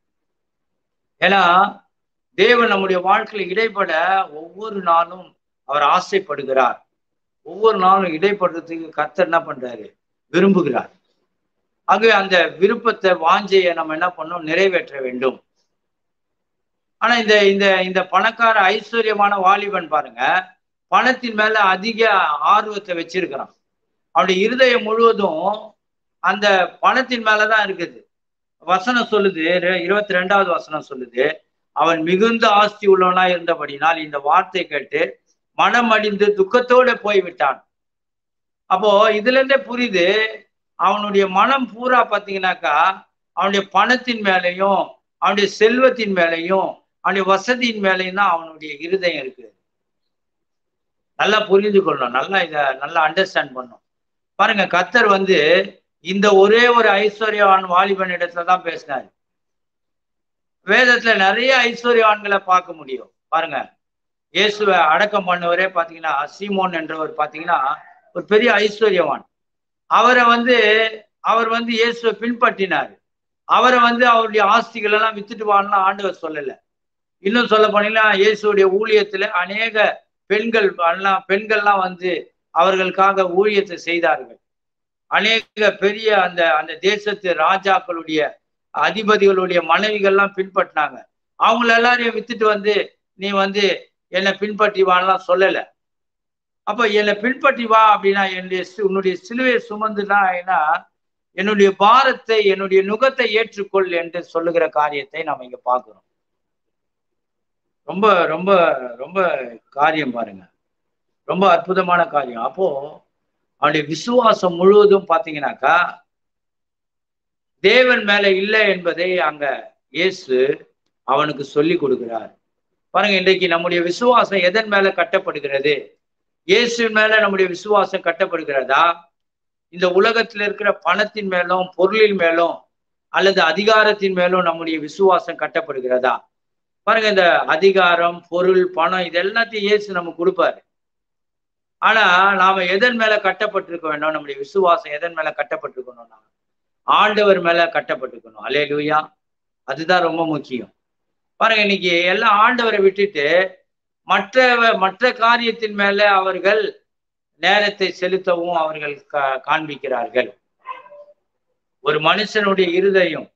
ஏன்னா தேவன் நம்முடைய வாழ்க்கையில இடைப்பட ஒவ்வொரு நாளும் அவர் ஆசைப்படுகிறார். ஒவ்வொரு நாளும் இடைப்படுறதுக்கு கர்த்தர் என்ன பண்றாரு, விரும்புகிறார். ஆகவே அந்த விருப்பத்தை, வாஞ்சையை நம்ம என்ன பண்ணோம், நிறைவேற்ற வேண்டும். ஆனா இந்த இந்த இந்த பணக்கார ஐஸ்வர்யமான வாலிபன் பாருங்க, பணத்தின் மேல அதிக ஆர்வத்தை வச்சிருக்கிறான். அவனுடைய இருதயம் முழுவதும் அந்த பணத்தின் மேலதான் இருக்குது. வசனம் சொல்லுது, இருபத்தி ரெண்டாவது வசனம் சொல்லுது, அவன் மிகுந்த ஆஸ்தி உள்ளவனா இருந்தபடினால் இந்த வார்த்தை கேட்டு மனம் அடிந்து துக்கத்தோட போய்விட்டான். அப்போ இதுல இருந்தே புரியுது, அவனுடைய மனம் பூரா பாத்தீங்கன்னாக்கா அவனுடைய பணத்தின் மேலையும் அவனுடைய செல்வத்தின் மேலையும் அவனுடைய வசதியின் மேலையும் தான் அவனுடைய இருதயம் இருக்கு. நல்லா புரிந்து கொள்ளணும், நல்லா இதை நல்லா அண்டர்ஸ்டாண்ட் பண்ணும். பாருங்க, கர்த்தர் வந்து இந்த ஒரே ஒரு ஐஸ்வர்யவான் வாலிபன் இடத்துல தான் பேசினாரு. வேதத்துல நிறைய ஐஸ்வர்யவான்களை பார்க்க முடியும். பாருங்க, இயேசுவை அடக்கம் பண்ணவரே பாத்தீங்கன்னா சீமோன் என்றவர் பாத்தீங்கன்னா ஒரு பெரிய ஐஸ்வர்யவான். அவரை வந்து அவர் வந்து இயேசுவை பின்பற்றினார். அவரை வந்து அவருடைய ஆஸ்திகள் எல்லாம் வித்துட்டு வான்னா ஆண்டவர் சொல்லல. இன்னும் சொல்ல போனீங்கன்னா இயேசுடைய ஊழியத்துல அநேக பெண்கள் எல்லாம் பெண்கள்லாம் வந்து அவர்களுக்காக ஊழியத்தை செய்தார்கள். அநேக பெரிய அந்த அந்த தேசத்து ராஜாக்களுடைய அதிபதிகளுடைய மனைவிகள்லாம் பின்பற்றினாங்க. அவங்கள எல்லாரையும் வித்துட்டு வந்து நீ வந்து என்னை பின்பற்றி வான்லாம் சொல்லல. அப்ப என்னை பின்பற்றி வா அப்படின்னா என்னுடைய உன்னுடைய சிலுவையை சுமந்துனா ஏன்னா என்னுடைய பாரத்தை என்னுடைய நுகத்தை ஏற்றுக்கொள் என்று சொல்லுகிற காரியத்தை நாம இங்க பார்க்கிறோம். ரொம்ப ரொம்ப ரொம்ப காரியம் பாருங்க, ரொம்ப அற்புதமான காரியம். அப்போ அவனுடைய விசுவாசம் முழுவதும் பாத்தீங்கன்னாக்கா தேவன் மேல இல்லை என்பதை அங்க இயேசு அவனுக்கு சொல்லி கொடுக்கிறார். பாருங்க, இன்றைக்கு நம்முடைய விசுவாசம் எதன் மேல கட்டப்படுகிறது? இயேசுவின் மேல நம்முடைய விசுவாசம் கட்டப்படுகிறதா? இந்த உலகத்துல இருக்கிற பணத்தின் மேலும் பொருளின் மேலும் அல்லது அதிகாரத்தின் மேலும் நம்முடைய விசுவாசம் கட்டப்படுகிறதா? பாருங்க, இந்த அதிகாரம், பொருள், பணம் இது எல்லாத்தையும் இயேசு நமக்கு கொடுப்பாரு. ஆனா நாம எதன் மேல கட்டப்பட்டிருக்க வேண்டும்? நம்முடைய விசுவாசம் எதன் மேல கட்டப்பட்டிருக்கணும்னா ஆண்டவர் மேல கட்டப்பட்டிருக்கணும். அல்லேலூயா, அதுதான் ரொம்ப முக்கியம். பாருங்க, இன்னைக்கு எல்லாம் ஆண்டவரை விட்டுட்டு மற்ற மற்ற காரியத்தின் மேல அவர்கள் நேரத்தை செலுத்தவும் அவர்கள் காண்பிக்கிறார்கள். ஒரு மனுஷனுடைய இருதயம்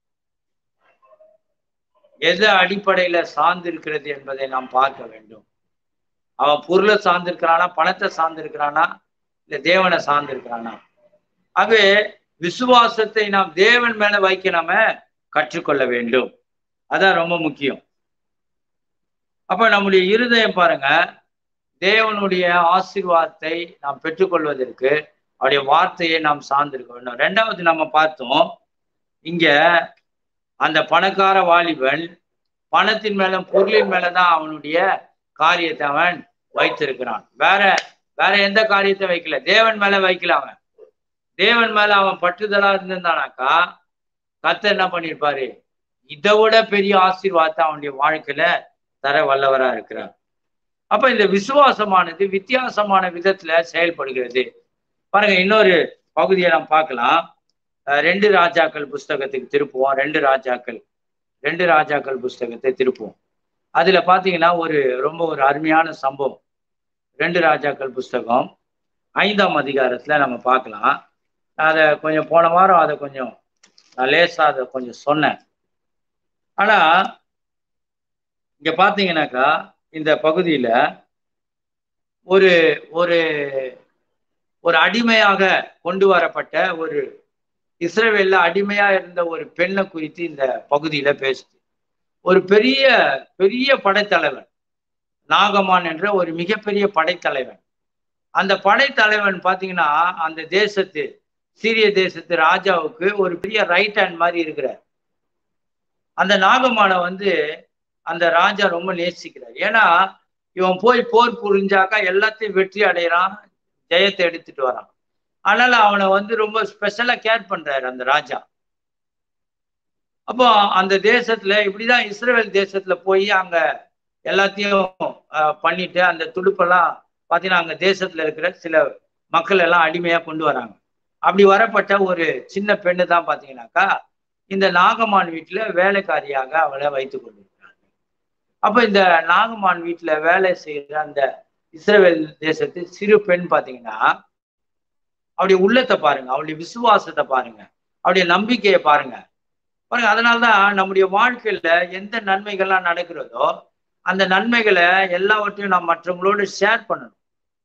எது அடிப்படையில சார்ந்திருக்கிறது என்பதை நாம் பார்க்க வேண்டும். அவன் பொருளை சார்ந்திருக்கிறானா, பணத்தை சார்ந்திருக்கிறானா, இல்ல தேவனை சார்ந்திருக்கிறானா? ஆகவே விசுவாசத்தை நாம் தேவன் மேல வைக்க நாம கற்றுக்கொள்ள வேண்டும். அதான் ரொம்ப முக்கியம். அப்ப நம்முடைய இருதயம் பாருங்க, தேவனுடைய ஆசீர்வாதத்தை நாம் பெற்றுக்கொள்வதற்கு அவருடைய வார்த்தையை நாம் சார்ந்திருக்க வேண்டும். ரெண்டாவது நம்ம பார்த்தோம், இங்க அந்த பணக்கார வாலிபன் பணத்தின் மேலும் பொருளின் மேலதான் அவனுடைய காரியத்தை அவன் வைத்திருக்கிறான். வேற வேற எந்த காரியத்தை வைக்கல, தேவன் மேல வைக்கல. அவன் தேவன் மேல அவன் பற்றுதலா இருந்திருந்தானாக்கா கர்த்தர் என்ன பண்ணிருப்பாரு, இதை விட பெரிய ஆசீர்வாதத்தை அவனுடைய வாழ்க்கையில தர வல்லவரா இருக்கிறார். அப்ப இந்த விசுவாசமானது வித்தியாசமான விதத்துல செயல்படுகிறது. பாருங்க, இன்னொரு பகுதியை நாம் பார்க்கலாம். ரெண்டு ராஜாக்கள் புஸ்தகத்துக்கு திருப்புவோம். ரெண்டு ராஜாக்கள் ரெண்டு ராஜாக்கள் புஸ்தகத்தை திருப்புவோம். அதுல பாத்தீங்கன்னா ஒரு ரொம்ப ஒரு அருமையான சம்பவம். ரெண்டு ராஜாக்கள் புஸ்தகம் ஐந்தாம் அதிகாரத்துல நம்ம பார்க்கலாம். அதை கொஞ்சம் போன வாரம் அதை கொஞ்சம் நான் லேசா அதை கொஞ்சம் சொன்னேன். ஆனா இங்க பாத்தீங்கன்னாக்கா இந்த பகுதியில ஒரு ஒரு ஒரு அடிமையாக கொண்டு வரப்பட்ட ஒரு இஸ்ரவேல்ல அடிமையா இருந்த ஒரு பெண்ணை குறித்து இந்த பகுதியில பேசுது. ஒரு பெரிய பெரிய படைத்தலைவன் நாகமான் என்ற ஒரு மிகப்பெரிய படைத்தலைவன். அந்த படைத்தலைவன் பாத்தீங்கன்னா அந்த தேசத்து சீரிய தேசத்து ராஜாவுக்கு ஒரு பெரிய ரைட் ஹேண்ட் மாதிரி இருக்கிறார். அந்த நாகமான வந்து அந்த ராஜா ரொம்ப நேசிக்கிறார். ஏன்னா இவன் போய் போர் புரிஞ்சாக்கா எல்லாத்தையும் வெற்றி அடைகிறான், ஜெயத்தை எடுத்துட்டு வரான். அதனால அவனை வந்து ரொம்ப ஸ்பெஷலா கேர் பண்றாரு அந்த ராஜா. அப்போ அந்த தேசத்துல இப்படிதான் இஸ்ரேல் தேசத்துல போய் அங்க எல்லாத்தையும் பண்ணிட்டு அந்த துடுப்பெல்லாம் பாத்தீங்கன்னா அங்க தேசத்துல இருக்கிற சில மக்கள் எல்லாம் அடிமையா கொண்டு வராங்க. அப்படி வரப்பட்ட ஒரு சின்ன பெண்ணு தான் பாத்தீங்கன்னாக்கா இந்த நாகமான் வீட்டுல வேலைக்காரியாக அவளை வைத்துக் கொண்டிருக்கிறாங்க. அப்ப இந்த நாகமான் வீட்டுல வேலை செய்யற அந்த இஸ்ரேல் தேசத்து சிறு பெண் பாத்தீங்கன்னா அவருடைய உள்ளத்தை பாருங்க, அவருடைய விசுவாசத்தை பாருங்க, அவருடைய நம்பிக்கையை பாருங்க பாருங்க. அதனால்தான் நம்முடைய வாழ்க்கையில எந்த நன்மைகள்லாம் நடக்கிறதோ அந்த நன்மைகளை எல்லாவற்றையும் நாம் மற்றவங்களோடு ஷேர் பண்ணணும்.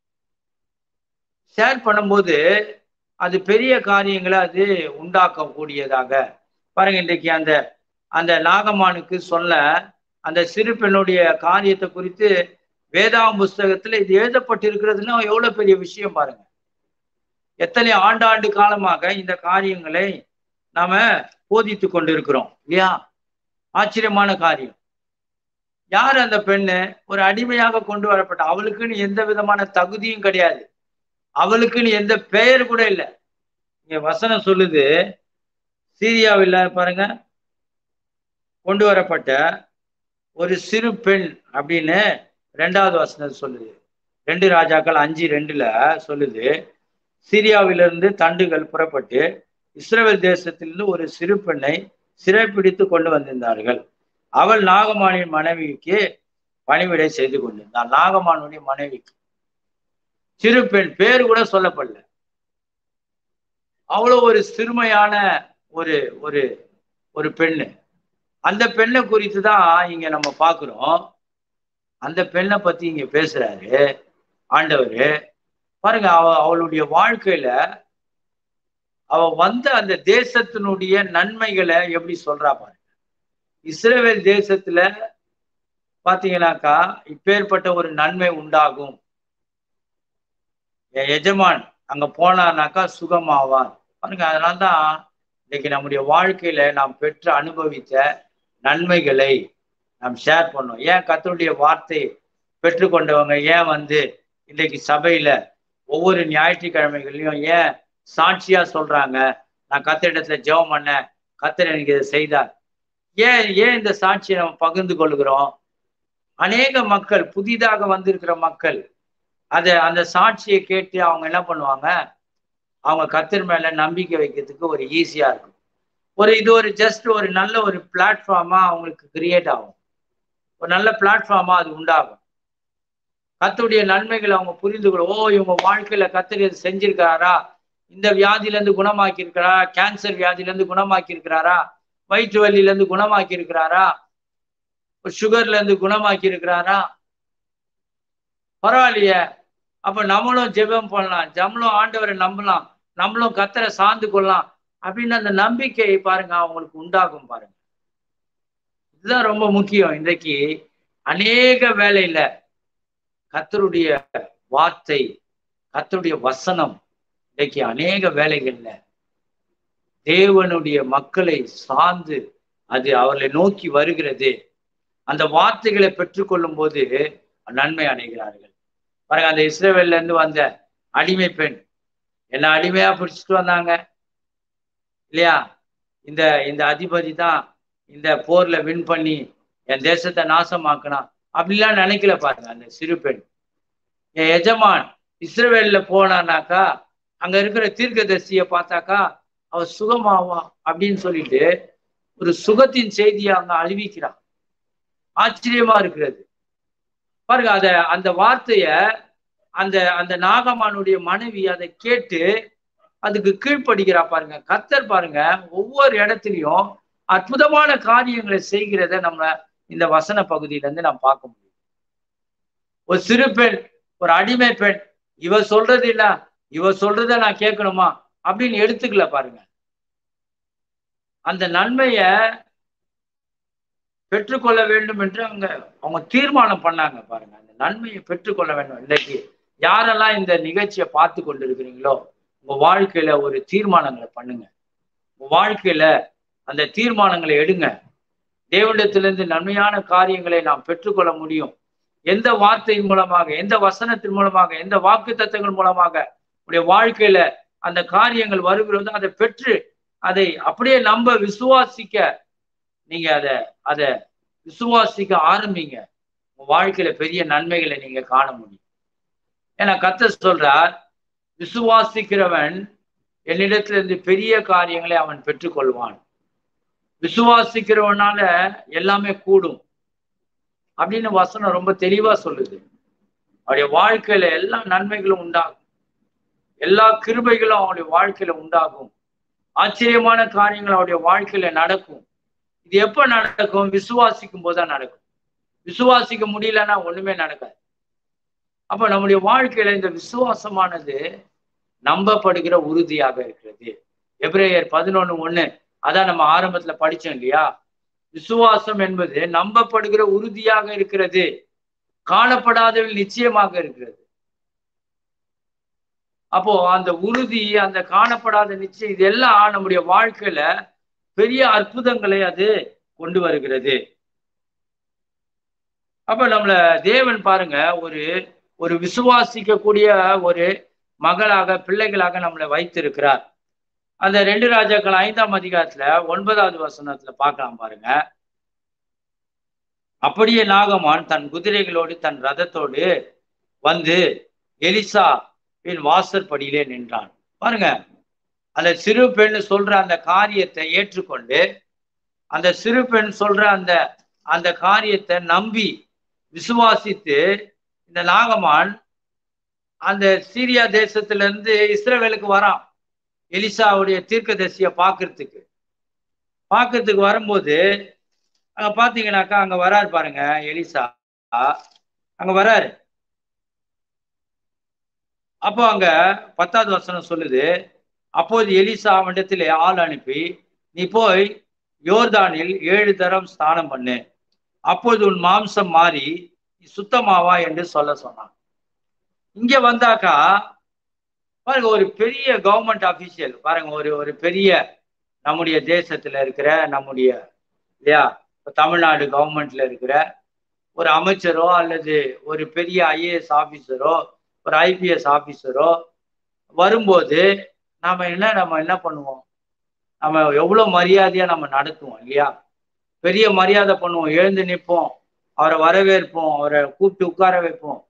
ஷேர் பண்ணும்போது அது பெரிய காரியங்களை அது உண்டாக்கக்கூடியதாக பாருங்க. இன்றைக்கு அந்த அந்த நாகமானுக்கு சொல்ல அந்த சிறு பெண்ணுடைய காரியத்தை குறித்து வேதாம் புஸ்தகத்துல இது எழுதப்பட்டிருக்கிறதுன்னா எவ்வளவு பெரிய விஷயம் பாருங்க. எத்தனை ஆண்டாண்டு காலமாக இந்த காரியங்களை நாம போதித்து கொண்டிருக்கிறோம் இல்லையா? ஆச்சரியமான காரியம். யார் அந்த பெண்ணு? ஒரு அடிமையாக கொண்டு வரப்பட்ட, அவளுக்குன்னு எந்த விதமான தகுதியும் கிடையாது, அவளுக்குன்னு எந்த பெயர் கூட இல்லை. இங்க வசனம் சொல்லுது சீரியாவில் பாருங்க கொண்டு வரப்பட்ட ஒரு சிறு பெண் அப்படின்னு ரெண்டாவது வசனம் சொல்லுது. ரெண்டு ராஜாக்கள் அஞ்சு ரெண்டுல சொல்லுது, சீரியாவிலிருந்து தண்டுகள் புறப்பட்டு இஸ்ரவேல் தேசத்திலிருந்து ஒரு சிறு பெண்ணை சிறைப்பிடித்து கொண்டு வந்திருந்தார்கள். அவள் நாகமானின் மனைவிக்கு பணிவிடை செய்து கொண்டிருந்தாள். நாகமானுடைய மனைவிக்கு சிறு பெண், பேரு கூட சொல்லப்படல. அவ்வளவு ஒரு சிறுமையான ஒரு ஒரு ஒரு பெண்ணு. அந்த பெண்ணை குறித்து தான் இங்க நம்ம பார்க்கிறோம். அந்த பெண்ணை பத்தி இங்க பேசுறாரு ஆண்டவர். பாருங்க, அவ அவளுடைய வாழ்க்கையில அவ வந்த அந்த தேசத்தினுடைய நன்மைகளை எப்படி சொல்றா பாருங்க. இஸ்ரவேல் தேசத்துல பாத்தீங்கன்னாக்கா இப்பேற்பட்ட ஒரு நன்மை உண்டாகும், எஜமான் அங்க போனார்னாக்கா சுகமாவார் பாருங்க. அதனால்தான் இன்னைக்கு நம்முடைய வாழ்க்கையில நாம் பெற்று அனுபவித்த நன்மைகளை நாம் ஷேர் பண்ணோம். ஏன் கர்த்தருடைய வார்த்தை பெற்றுக்கொண்டவங்க ஏன் வந்து இன்றைக்கு சபையில ஒவ்வொரு ஞாயிற்றுக்கிழமைகளையும் ஏன் சாட்சியா சொல்றாங்க, நான் கர்த்தரிடத்துல ஜெபம் பண்ண, கர்த்தர் எனக்கு இதை செய்தார். ஏன் ஏன் இந்த சாட்சியை நம்ம பகிர்ந்து கொள்கிறோம்? அநேக மக்கள், புதிதாக வந்திருக்கிற மக்கள் அதை அந்த சாட்சியை கேட்டு அவங்க என்ன பண்ணுவாங்க, அவங்க கர்த்தர் மேல நம்பிக்கை வைக்கிறதுக்கு ஒரு ஈஸியா இருக்கும். ஒரு இது ஒரு ஜஸ்ட் ஒரு நல்ல ஒரு பிளாட்ஃபார்மா அவங்களுக்கு கிரியேட் ஆகும், ஒரு நல்ல பிளாட்ஃபார்மா அது உண்டாகும். கர்த்தருடைய நன்மைகளை அவங்க புரிந்து கொள்ள, ஓ இவங்க வாழ்க்கையில கர்த்தர் இது செஞ்சிருக்காரா, இந்த வியாதியில இருந்து குணமாக்கி இருக்கிறாரா, கேன்சர் வியாதியில இருந்து குணமாக்கி இருக்கிறாரா, வயிற்று வலியில இருந்து குணமாக்கி இருக்கிறாரா, சுகர்ல இருந்து குணமாக்கி இருக்கிறாரா, பரவாயில்லையே, அப்ப நம்மளும் ஜெபம் பண்ணலாம், நம்மளும் ஆண்டவரை நம்பலாம், நம்மளும் கர்த்தரை சார்ந்து கொள்ளலாம் அப்படின்னு அந்த நம்பிக்கை பாருங்க அவங்களுக்கு உண்டாகும் பாருங்க. இதுதான் ரொம்ப முக்கியம். இன்றைக்கு அநேக வேலையில கர்த்தருடைய வார்த்தை, கர்த்தருடைய வசனம் இன்றைக்கு அநேக வேலைகள்ல தேவனுடைய மக்களை சார்ந்து அது அவர்களை நோக்கி வருகிறது. அந்த வார்த்தைகளை பெற்றுக்கொள்ளும் போது நன்மை அடைகிறார்கள் பாருங்க. அந்த இஸ்ரவேல்ல இருந்து வந்த அடிமை பெண் என்ன அடிமையா பிடிச்சிட்டு வந்தாங்க இல்லையா? இந்த இந்த அதிபதி தான் இந்த போர்ல வின் பண்ணி என் தேசத்தை நாசமாக்கணும் அப்படிலாம் நினைக்கல பாருங்க. அந்த சிறு பெண், என் எஜமான் இஸ்ரவேல்ல போனானாக்கா அங்க இருக்கிற தீர்க்கதரிசியை பார்த்தாக்கா அவ சுகமாவா அப்படின்னு சொல்லிட்டு ஒரு சுகத்தின் செய்தியை அங்க அறிவிக்கிறான். ஆச்சரியமா இருக்கிறது பாருங்க. அத அந்த வார்த்தைய அந்த அந்த நாகமானுடைய மனைவி அதை கேட்டு அதுக்கு கீழ்ப்படுகிறா பாருங்க. கர்த்தர் பாருங்க ஒவ்வொரு இடத்துலையும் அற்புதமான காரியங்களை செய்கிறத நம்ம இந்த வசன பகுதியிலிருந்து நாம் பார்க்க முடியும். ஒரு சிறு பெண், ஒரு அடிமை பெண், இவ சொல்றது இல்ல, இவ சொல்றத நான் கேட்கணுமா அப்படின்னு எடுத்துக்கல பாருங்க. அந்த நன்மைய பெற்றுக்கொள்ள வேண்டும் என்று அவங்க அவங்க தீர்மானம் பண்ணாங்க பாருங்க. அந்த நன்மையை பெற்றுக்கொள்ள வேண்டும். இன்னைக்கு யாரெல்லாம் இந்த நிகழ்ச்சியை பார்த்து கொண்டு இருக்கிறீங்களோ, உங்க வாழ்க்கையில ஒரு தீர்மானங்களை பண்ணுங்க. உங்க வாழ்க்கையில அந்த தீர்மானங்களை எடுங்க. தேவனிடத்திலிருந்து நன்மையான காரியங்களை நாம் பெற்றுக்கொள்ள முடியும். எந்த வார்த்தையின் மூலமாக, எந்த வசனத்தின் மூலமாக, எந்த வாக்கு தத்தங்கள் மூலமாக உடைய வாழ்க்கையில அந்த காரியங்கள் வருகிறதோ அதை பெற்று அதை அப்படியே நம்ப விசுவாசிக்க நீங்க அதை அதை விசுவாசிக்க ஆரம்பிங்க. உங்க வாழ்க்கையில பெரிய நன்மைகளை நீங்க காண முடியும். ஏன்னா கர்த்தர் சொல்றார், விசுவாசிக்கிறவன் என்னிடத்திலிருந்து பெரிய காரியங்களை அவன் பெற்றுக்கொள்வான். விசுவாசிக்கிறவனால எல்லாமே கூடும் அப்படின்னு வசனம் ரொம்ப தெளிவா சொல்லுது. அவருடைய வாழ்க்கையில எல்லா நன்மைகளும் உண்டாகும், எல்லா கிருபைகளும் அவருடைய வாழ்க்கையில உண்டாகும், ஆச்சரியமான காரியங்கள் அவருடைய வாழ்க்கையில நடக்கும். இது எப்ப நடக்கும்? விசுவாசிக்கும் போதுதான் நடக்கும். விசுவாசிக்க முடியலன்னா ஒண்ணுமே நடக்காது. அப்ப நம்முடைய வாழ்க்கையில இந்த விசுவாசமானது நம்பப்படுகிற உறுதியாக இருக்கிறது. எபிரேயர் பதினொன்னு ஒண்ணு, அதான் நம்ம ஆரம்பத்துல படிச்சோம் இல்லையா? விசுவாசம் என்பது நம்பப்படுகிற உறுதியாக இருக்கிறது, காணப்படாதவில் நிச்சயமாக இருக்கிறது. அப்போ அந்த உறுதி, அந்த காணப்படாத நிச்சயம், இதெல்லாம் நம்முடைய வாழ்க்கையில பெரிய அற்புதங்களை அது கொண்டு வருகிறது. அப்ப நம்மள தேவன் பாருங்க ஒரு ஒரு விசுவாசிக்கக்கூடிய ஒரு மகளாக, பிள்ளைகளாக நம்மளை வைத்திருக்கிறார். அந்த ரெண்டு ராஜாக்கள் ஐந்தாம் அதிகாரத்துல ஒன்பதாவது வசனத்துல பார்க்கலாம் பாருங்க. அப்படியே நாகமான் தன் குதிரைகளோடு தன் ரதத்தோடு வந்து எலிசா வாசற்படியிலே நின்றான். பாருங்க, அந்த சிறு பெண் சொல்ற அந்த காரியத்தை ஏற்றுக்கொண்டு, அந்த சிறு பெண் சொல்ற அந்த அந்த காரியத்தை நம்பி விசுவாசித்து, இந்த நாகமான் அந்த சீரியா தேசத்துல இருந்து இஸ்ரவேலுக்கு வரான். எலிசாவுடைய தீர்க்கதரிசியை பார்க்கறதுக்கு பார்க்கறதுக்கு வரும்போது அங்க பாத்தீங்கன்னாக்கா அங்க வராரு பாருங்க. எலிசா அங்க வராரு. அப்போ அங்க பத்தாவது வசனம் சொல்லுது, அப்போது எலிசா அவனிடத்திலே ஆள் அனுப்பி, நீ போய் யோர்தானில் ஏழு தரம் ஸ்நானம் பண்ணு, அப்போது உன் மாம்சம் மாறி சுத்தமாவா என்று சொல்ல சொன்னான். இங்க வந்தாக்கா பாருங்க, ஒரு பெரிய கவர்மெண்ட் அபிஷியல் பாருங்க, ஒரு ஒரு பெரிய நம்முடைய தேசத்துல இருக்கிற, நம்முடைய இல்லையா தமிழ்நாடு கவர்மெண்ட்ல இருக்கிற ஒரு அமைச்சரோ அல்லது ஒரு பெரிய ஐஏஎஸ் ஆபீசரோ ஒரு ஐபிஎஸ் ஆபீசரோ வரும்போது நாம என்ன நம்ம என்ன பண்ணுவோம்? நம்ம எவ்வளவு மரியாதையா நம்ம நடத்துவோம் இல்லையா? பெரிய மரியாதை பண்ணுவோம், எழுந்து நிற்போம், அவரை வரவேற்போம், அவரை கூப்பிட்டு உட்கார வைப்போம்.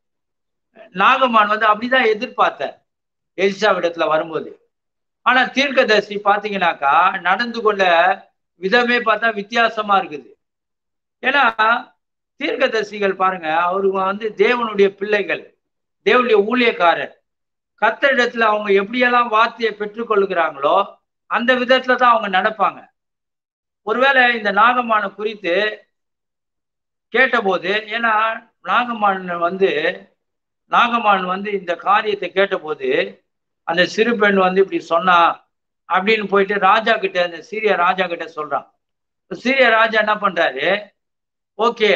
நாகமான் வந்து அப்படிதான் எதிர்பார்த்த எலிசாவிடத்துல வரும்போது. ஆனா தீர்க்கதரிசி பாத்தீங்கன்னாக்கா நடந்து கொண்ட விதமே பார்த்தா வித்தியாசமா இருக்குது. ஏன்னா தீர்க்கதரிசிகள் பாருங்க, அவருக்கு வந்து தேவனுடைய பிள்ளைகள், தேவனுடைய ஊழியக்காரர். கர்த்தரிடத்துல அவங்க எப்படியெல்லாம் வார்த்தையை பெற்றுக்கொள்கிறாங்களோ அந்த விதத்துல தான் அவங்க நடப்பாங்க. ஒருவேளை இந்த நாகமான குறித்து கேட்டபோது, ஏன்னா நாகமான் வந்து நாகமான் வந்து இந்த காரியத்தை கேட்டபோது அந்த சிறு பெண் வந்து இப்படி சொன்னா அப்படின்னு போயிட்டு ராஜா கிட்ட, அந்த சீரிய ராஜா கிட்ட சொல்றான். சீரிய ராஜா என்ன பண்றாரு, ஓகே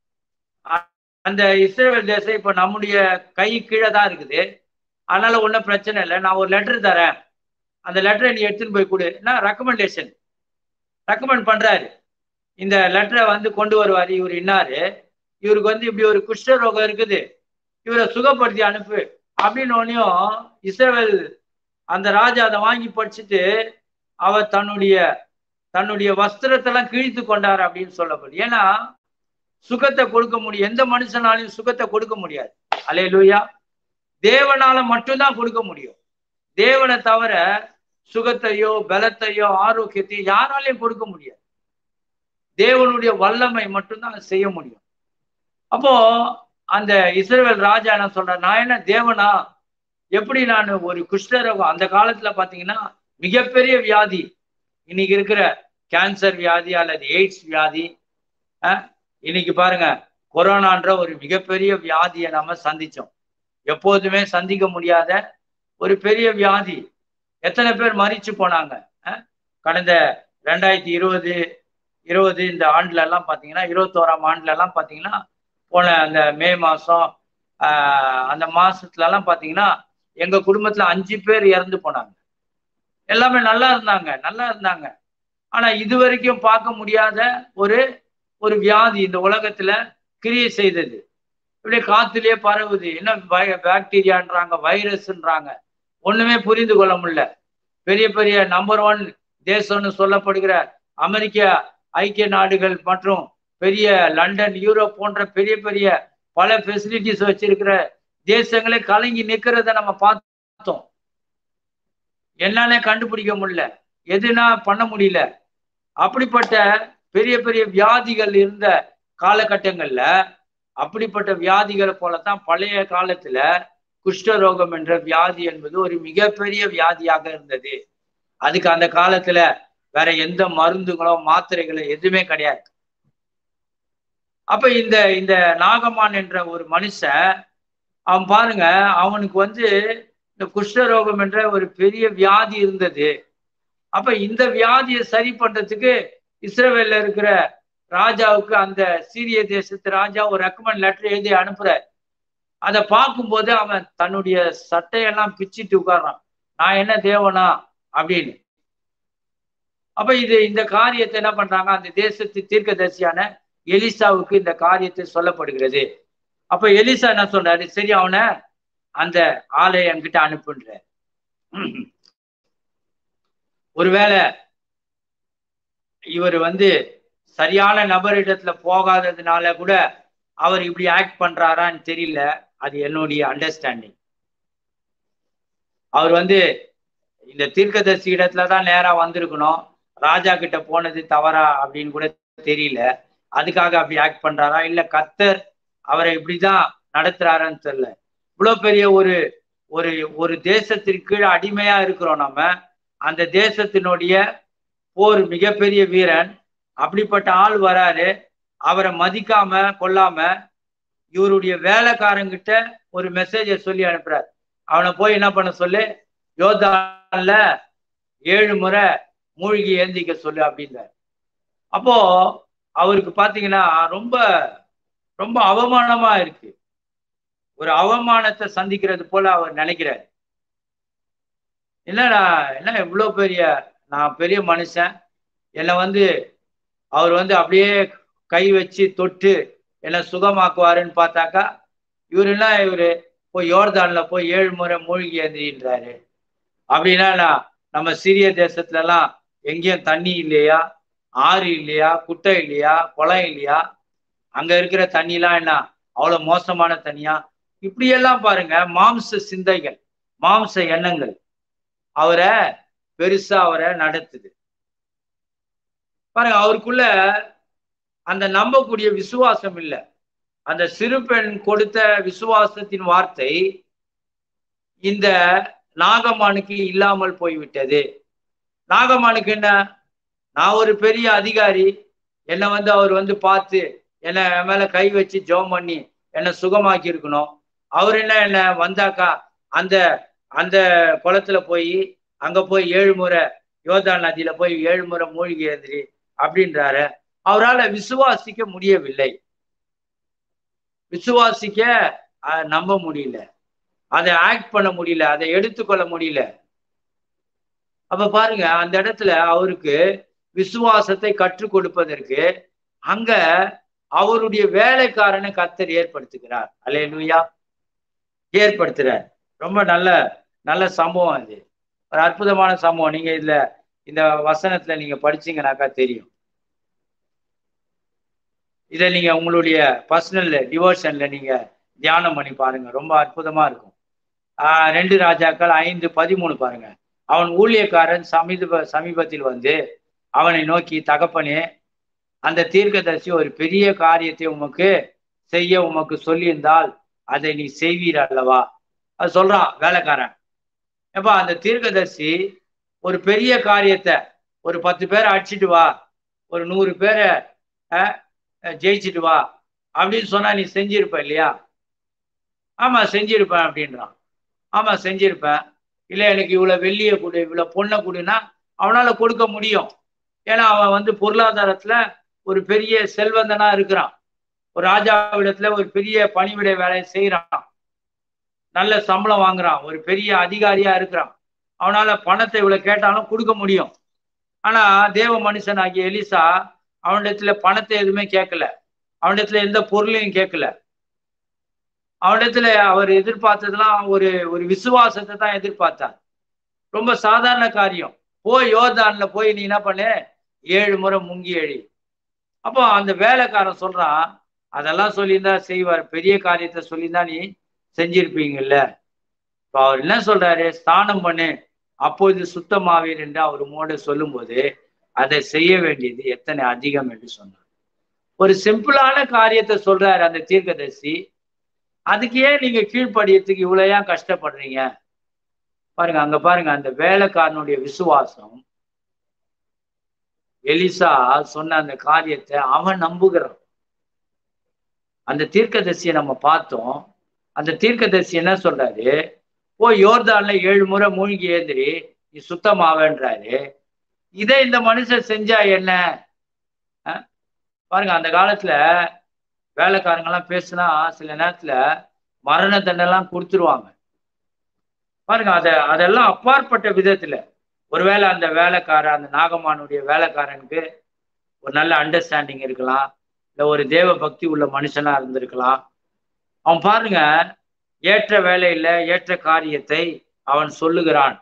அந்த இஸ்ரவேல் தேசம் இப்ப நம்முடைய கை கீழே தான் இருக்குது, அதனால ஒன்றும் பிரச்சனை இல்லை, நான் ஒரு லெட்டர் தரேன், அந்த லெட்டரை நீ எடுத்துன்னு போய் கொடு. என்ன ரெக்கமெண்டேஷன் ரெக்கமெண்ட் பண்றாரு. இந்த லெட்டரை வந்து கொண்டு வருவார், இவர் இன்னாரு, இவருக்கு வந்து இப்படி ஒரு குஷ்ட ரோகம் இருக்குது, இவரை சுகப்படுத்தி அனுப்பு அப்படின்னு ஒன்னையும் இஸ்ரவேல் அந்த ராஜா அதை வாங்கி படிச்சுட்டு அவர் தன்னுடைய தன்னுடைய வஸ்திரத்தெல்லாம் கிழித்து கொண்டார் அப்படின்னு சொல்லப்படுது. ஏன்னா சுகத்தை கொடுக்க முடியும், எந்த மனுஷனாலையும் சுகத்தை கொடுக்க முடியாது. அல்லேலூயா. தேவனால மட்டும்தான் கொடுக்க முடியும். தேவனை தவிர சுகத்தையோ பலத்தையோ ஆரோக்கியத்தையோ யாராலையும் கொடுக்க முடியாது. தேவனுடைய வல்லமை மட்டும்தான் செய்ய முடியும். அப்போ அந்த இஸ்ரவேல் ராஜா என்ன சொல்ற, நான் என்ன தேவனா, எப்படி நான் ஒரு குஷ்டரோகம், அந்த காலத்துல பாத்தீங்கன்னா மிகப்பெரிய வியாதி, இன்னைக்கு இருக்கிற கேன்சர் வியாதி அல்லது எய்ட்ஸ் வியாதி அஹ் இன்னைக்கு பாருங்க, கொரோனான்ற ஒரு மிகப்பெரிய வியாதியை நம்ம சந்திச்சோம். எப்போதுமே சந்திக்க முடியாத ஒரு பெரிய வியாதி. எத்தனை பேர் மரிச்சு போனாங்க. கடந்த ரெண்டாயிரத்தி இருபது இருபது இந்த ஆண்டுல எல்லாம் பாத்தீங்கன்னா, இருபத்தோராம் ஆண்டுல எல்லாம் பாத்தீங்கன்னா, போன அந்த மே மாசம் ஆஹ் அந்த மாசத்துல எல்லாம் பாத்தீங்கன்னா, எங்க குடும்பத்துல அஞ்சு பேர் இறந்து போனாங்க. எல்லாமே நல்லா இருந்தாங்க நல்லா இருந்தாங்க ஆனா இது வரைக்கும் பார்க்க முடியாத ஒரு ஒரு வியாதி இந்த உலகத்துல கிரியை செய்தது. இப்படியே காத்துலயே பரவுது. என்ன பாக்டீரியான்றாங்க, வைரஸ்ன்றாங்க, ஒண்ணுமே புரிந்து கொள்ள முடியல. பெரிய பெரிய நம்பர் ஒன் தேசம்னு சொல்லப்படுகிற அமெரிக்க ஐக்கிய நாடுகள் மற்றும் பெரிய லண்டன், யூரோப் போன்ற பெரிய பெரிய பல ஃபெசிலிட்டிஸ் வச்சிருக்கிற தேசங்களே கலங்கி நிற்கிறத நம்ம பார்த்தோம். என்னாலே கண்டுபிடிக்க முடியல, எதுனா பண்ண முடியல. அப்படிப்பட்ட பெரிய பெரிய வியாதிகள் இருந்த காலகட்டங்கள்ல அப்படிப்பட்ட வியாதிகளை போலத்தான் பழைய காலத்துல குஷ்டரோகம் என்ற வியாதி என்பது ஒரு மிகப்பெரிய வியாதியாக இருந்தது. அதுக்கு அந்த காலத்துல வேற எந்த மருந்துகளோ மாத்திரைகளோ எதுவுமே கிடையாது. அப்ப இந்த இந்த நாகமான் என்ற ஒரு மனுஷன், அவன் பாருங்க, அவனுக்கு வந்து இந்த குஷ்டரோகம் என்ற ஒரு பெரிய வியாதி இருந்தது. அப்ப இந்த வியாதியை சரி பண்றதுக்கு இஸ்ரவேல்ல இருக்கிற ராஜாவுக்கு அந்த சீரிய தேசத்து ராஜா ஒரு ரெக்கமெண்ட் லெட்டர் எழுதி அனுப்புற. அதை பார்க்கும்போது அவன் தன்னுடைய சட்டையெல்லாம் பிச்சுட்டு உட்கார்றான், நான் என்ன தேவனா அப்படின்னு. அப்ப இது இந்த காரியத்தை என்ன பண்றாங்க, அந்த தேசத்து தீர்க்கதரிசியான எலிசாவுக்கு இந்த காரியத்தை சொல்லப்படுகிறது. அப்ப எலிசா என்ன சொல்றாரு, சரி அவனை அந்த ஆளை என்கிட்ட அனுப்புன்ற. ஒருவேளை இவர் வந்து சரியான நபரிடத்துல போகாததுனால கூட அவர் இப்படி ஆக்ட் பண்றாரான்னு தெரியல. அது என்னுடைய அண்டர்ஸ்டாண்டிங். அவர் வந்து இந்த தீர்க்கதரிசி இடத்துலதான் நேரா வந்திருக்கணும், ராஜா கிட்ட போனது தவறா அப்படின்னு கூட தெரியல. அதுக்காக அப்படி ஆக்ட் பண்றாரா, இல்ல கர்த்தர் அவரை இப்படிதான் நடத்துறாரான்னு தெரியல. இவ்வளவு பெரிய ஒரு ஒரு ஒரு தேசத்திற்கு அடிமையா இருக்கிறோம் நம்ம. அந்த தேசத்தினுடைய போர் மிகப்பெரிய வீரன், அப்படிப்பட்ட ஆள் வராரு. அவரை மதிக்காம கொள்ளாம இவருடைய வேலைக்காரங்கிட்ட ஒரு மெசேஜை சொல்லி அனுப்புறாரு, அவனை போய் என்ன பண்ண சொல்லு, யோர்தான்ல ஏழு முறை மூழ்கி ஏந்திக்க சொல்லு அப்படின்றார். அப்போ அவருக்கு பாத்தீங்கன்னா ரொம்ப ரொம்ப அவமானமா இருக்கு. ஒரு அவமானத்தை சந்திக்கிறது போல அவர் நினைக்கிறார். என்னடா என்ன இவ்வளவு பெரிய, நான் பெரிய மனுஷன், என்னை வந்து அவர் வந்து அப்படியே கை வச்சு தொட்டு என்னை சுகமாக்குவாருன்னு பார்த்தாக்கா, இவரு என்ன இவரு போய் யோர்தான்ல போய் ஏழு முறை மூழ்கி ஏந்திரின்றாரு. அப்படின்னா நான் நம்ம சிறிய தேசத்துல எல்லாம் எங்கேயும் தண்ணி இல்லையா, ஆறு இல்லையா, குட்டை இல்லையா, குளம் இல்லையா, அங்க இருக்கிற தண்ணிலாம் என்ன அவ்வளவு மோசமான தண்ணியா? இப்படியெல்லாம் பாருங்க, மாம்ச சிந்தைகள், மாம்ச எண்ணங்கள் அவரை பெருசா அவரை நடத்துது. பாருங்க, அவருக்குள்ள அந்த நம்பக்கூடிய விசுவாசம் இல்லை. அந்த சிறு பெண் கொடுத்த விசுவாசத்தின் வார்த்தை இந்த நாகமானுக்கு இல்லாமல் போய்விட்டது. நாகமானுக்கு என்ன, நான் ஒரு பெரிய அதிகாரி, என்னை வந்து அவர் வந்து பார்த்து என்னை மேல கை வச்சு ஜெபம் பண்ணி என்னை சுகமாக்கி இருக்கணும். அவர் என்ன என்ன வந்தாக்கா அந்த அந்த குளத்துல போய் அங்க போய் ஏழு முறை யோர்தான் நதியில போய் ஏழு முறை மூழ்கி எழுந்திரி அப்படின்றாரு. அவரால் விசுவாசிக்க முடியவில்லை, விசுவாசிக்க நம்ப முடியல, அதை ஆக்ட் பண்ண முடியல, அதை எடுத்துக்கொள்ள முடியல. அப்ப பாருங்க, அந்த இடத்துல அவருக்கு விசுவாசத்தை கற்றுக் கொடுப்பதற்கு அங்க அவருடைய வேலைக்காரனை கர்த்தர் ஏற்படுத்துகிறார். அல்லேலூயா, ஏற்படுத்துறார். ரொம்ப நல்ல நல்ல சம்பவம், அது ஒரு அற்புதமான சம்பவம். நீங்க இதுல இந்த வசனத்துல நீங்க படிச்சீங்கன்னாக்கா தெரியும். இதை நீங்க உங்களுடைய பர்சனல் டிவோஷன்ல நீங்க தியானம் பண்ணி பாருங்க, ரொம்ப அற்புதமா இருக்கும். ஆஹ் ரெண்டு ராஜாக்கள் ஐந்து பதிமூணு பாருங்க. அவன் ஊழியக்காரன் சமீப சமீபத்தில் வந்து அவனை நோக்கி, தகப்பனே, அந்த தீர்க்கதரிசி ஒரு பெரிய காரியத்தை உமக்கு செய்ய உமக்கு சொல்லியிருந்தால் அதை நீ செய்வீர் அல்லவா? அது சொல்றான் வேலைக்காரன். எப்பா, அந்த தீர்க்கதரிசி ஒரு பெரிய காரியத்தை, ஒரு பத்து பேரை அடிச்சிட்டு வா, ஒரு நூறு பேரை ஜெயிச்சுட்டு வா அப்படின்னு சொன்னா நீ செஞ்சிருப்ப இல்லையா? ஆமா செஞ்சிருப்பேன் அப்படின்றான். ஆமா செஞ்சிருப்பேன். இல்லை எனக்கு இவ்வளவு வெள்ளியை கொடு, இவ்வளவு பொண்ணை கொடுன்னா அவனால கொடுக்க முடியும். ஏன்னா அவன் வந்து பொருளாதாரத்துல ஒரு பெரிய செல்வந்தனா இருக்கிறான். ஒரு ராஜாவிடத்துல ஒரு பெரிய பணிவிட வேலையை செய்யறான், நல்ல சம்பளம் வாங்குறான், ஒரு பெரிய அதிகாரியா இருக்கிறான். அவனால பணத்தை இவ்வளவு கேட்டாலும் கொடுக்க முடியும். ஆனா தேவ மனுஷன் ஆகிய எலிசா அவனிடத்துல பணத்தை எதுவுமே கேட்கல, அவனிடத்துல எந்த பொருளையும் கேட்கல. அவனிடத்துல அவர் எதிர்பார்த்ததுலாம் ஒரு ஒரு விசுவாசத்தை தான் எதிர்பார்த்தார். ரொம்ப சாதாரண காரியம். போய் யோர்தான்ல போய் நீ என்ன பண்ணு, ஏழு முறை முங்கி எழி. அப்போ அந்த வேலைக்காரன் சொல்றான், அதெல்லாம் சொல்லியிருந்தா செய்வார், பெரிய காரியத்தை சொல்லியிருந்தா நீ செஞ்சிருப்பீங்கல்ல. இப்போ அவர் என்ன சொல்றாரு, ஸ்நானம் பண்ணு அப்போது சுத்தமாவீர் என்று அவர் மோட சொல்லும் போது அதை செய்ய வேண்டியது எத்தனை அதிகம் என்று சொன்னார். ஒரு சிம்பிளான காரியத்தை சொல்றாரு அந்த தீர்க்கதரிசி. அதுக்கு ஏன் நீங்க கீழ்ப்படியத்துக்கு இவ்வளவு ஏன் கஷ்டப்படுறீங்க? பாருங்க அங்க பாருங்க, அந்த வேலைக்காரனுடைய விசுவாசம். எலிசா சொன்ன அந்த காரியத்தை அவன் நம்புகிறான். அந்த தீர்க்கதரிசியை நம்ம பார்த்தோம். அந்த தீர்க்கதரிசி என்ன சொல்றாரு, போய் யோர்தான்ல ஏழு முறை மூழ்கி ஏந்திரி நீ சுத்தமாவன்றாரு. இதை இந்த மனுஷன் செஞ்சா என்ன? பாருங்க அந்த காலத்துல வேலைக்காரங்கெல்லாம் பேசுனா சில நேரத்துல மரண தண்டெல்லாம் கொடுத்துருவாங்க. பாருங்க அத அதெல்லாம் அப்பாற்பட்ட விதத்துல ஒருவேளை அந்த வேலைக்காரன், அந்த நாகமானுடைய வேலைக்காரனுக்கு ஒரு நல்ல அண்டர்ஸ்டாண்டிங் இருக்கலாம், இல்லை ஒரு தேவ பக்தி உள்ள மனுஷனா இருந்திருக்கலாம். அவன் பாருங்க ஏற்ற வேலையில ஏற்ற காரியத்தை அவன் சொல்லுகிறான்.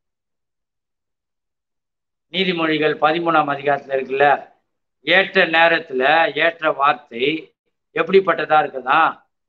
நீதிமொழிகள் பதிமூணாம் அதிகாரத்துல இருக்குல்ல, ஏற்ற நேரத்துல ஏற்ற வார்த்தை எப்படிப்பட்டதா இருக்குதா,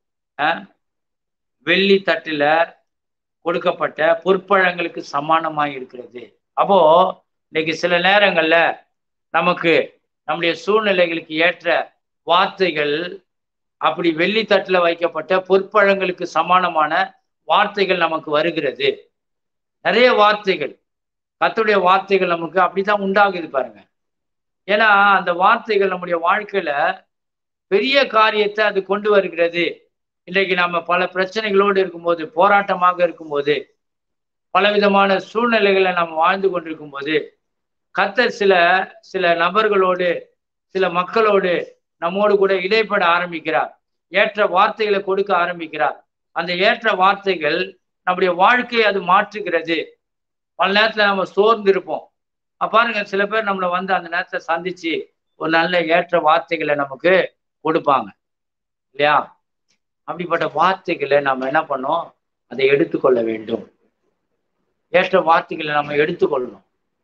வெள்ளி தட்டுல கொடுக்கப்பட்ட பொற்பழங்களுக்கு சமானமாய் இருக்கிறது. அப்போ இன்னைக்கு சில நேரங்கள்ல நமக்கு நம்முடைய சூழ்நிலைகளுக்கு ஏற்ற வார்த்தைகள் அப்படி வெள்ளி தட்டுல வைக்கப்பட்ட பொற்பழங்களுக்கு சமானமான வார்த்தைகள் நமக்கு வருகிறது. நிறைய வார்த்தைகள், கர்த்தருடைய வார்த்தைகள் நமக்கு அப்படித்தான் உண்டாகுது பாருங்க. ஏன்னா அந்த வார்த்தைகள் நம்முடைய வாழ்க்கையில பெரிய காரியத்தை அது கொண்டு வருகிறது. இன்றைக்கு நம்ம பல பிரச்சனைகளோடு இருக்கும்போது, போராட்டமாக இருக்கும்போது, பலவிதமான சூழ்நிலைகளை நம்ம வாழ்ந்து கொண்டிருக்கும் போது கர்த்தர் சில சில நபர்களோடு, சில மக்களோடு நம்மோடு கூட இடைப்பட ஆரம்பிக்கிறார், ஏற்ற வார்த்தைகளை கொடுக்க ஆரம்பிக்கிறார். அந்த ஏற்ற வார்த்தைகள் நம்முடைய வாழ்க்கையை அது மாற்றுகிறது. பல நேரத்துல நம்ம சோர்ந்து இருப்போம். பாருங்க சில பேர் நம்மளை வந்து அந்த நேரத்தை சந்திச்சு ஒரு நல்ல ஏற்ற வார்த்தைகளை நமக்கு கொடுப்பாங்க இல்லையா? அப்படிப்பட்ட வார்த்தைகளை நம்ம என்ன பண்ணோம், அதை எடுத்துக்கொள்ள வேண்டும். ஏற்ற வார்த்தைகளை நம்ம எடுத்துக்கொள்ளணும்.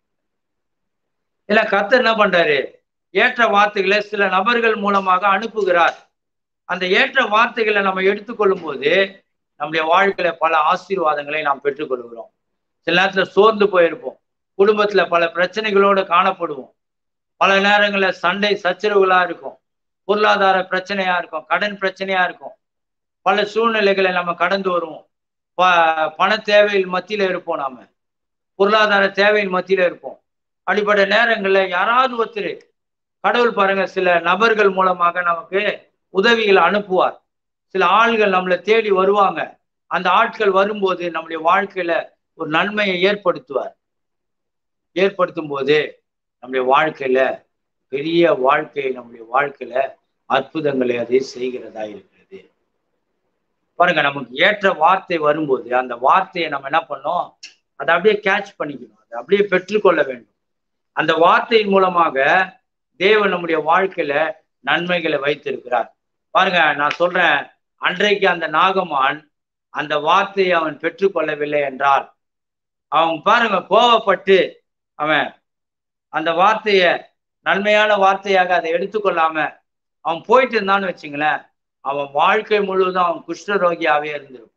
இல்ல கர்த்தர் என்ன பண்றாரு, ஏற்ற வார்த்தைகளை சில நபர்கள் மூலமாக அனுப்புகிறார். அந்த ஏற்ற வார்த்தைகளை நம்ம எடுத்துக்கொள்ளும் போது நம்முடைய வாழ்க்கையில பல ஆசீர்வாதங்களை நாம் பெற்றுக்கொள்கிறோம். சில நேரத்துல சோர்ந்து போயிருப்போம், குடும்பத்துல பல பிரச்சனைகளோடு காணப்படுவோம், பல நேரங்களில் சண்டை சச்சரவுகளா இருக்கும், பொருளாதார பிரச்சனையா இருக்கும், கடன் பிரச்சனையா இருக்கும், பல சூழ்நிலைகளை நம்ம கடந்து வருவோம். ப பண தேவையில் மத்தியில இருப்போம், நாம பொருளாதார தேவையின் மத்தியில இருப்போம். அப்படிப்பட்ட நேரங்கள்ல யாராவது ஒருத்தர் கடவுள் பாருங்க சில நபர்கள் மூலமாக நமக்கு உதவிகளை அனுப்புவார். சில ஆள்கள் நம்மளை தேடி வருவாங்க. அந்த ஆட்கள் வரும்போது நம்முடைய வாழ்க்கையில ஒரு நன்மையை ஏற்படுத்துவார். ஏற்படுத்தும் போது நம்முடைய வாழ்க்கையில பெரிய வாழ்க்கையை, நம்முடைய வாழ்க்கையில அற்புதங்களை அதை செய்கிறதா இருக்கிறது. பாருங்க நமக்கு ஏற்ற வார்த்தை வரும்போது அந்த வார்த்தையை நம்ம என்ன பண்ணோம், அதை அப்படியே கேட்ச் பண்ணிக்கணும், அதை அப்படியே பெற்றுக்கொள்ள வேண்டும். அந்த வார்த்தையின் மூலமாக தேவன் நம்முடைய வாழ்க்கையில நன்மைகளை வைத்திருக்கிறார். பாருங்க நான் சொல்றேன், அன்றைக்கு அந்த நாகமான் அந்த வார்த்தையை அவன் பெற்றுக்கொள்ளவில்லை என்றால், அவன் பாருங்க கோபப்பட்டு அவன் அந்த வார்த்தைய நன்மையான வார்த்தையாக அதை எடுத்துக்கொள்ளாம அவன் போயிட்டு இருந்தான்னு வச்சுங்களேன், அவன் வாழ்க்கை முழுவதும் அவன் குஷ்டரோகியாவே இருந்திருப்பான்.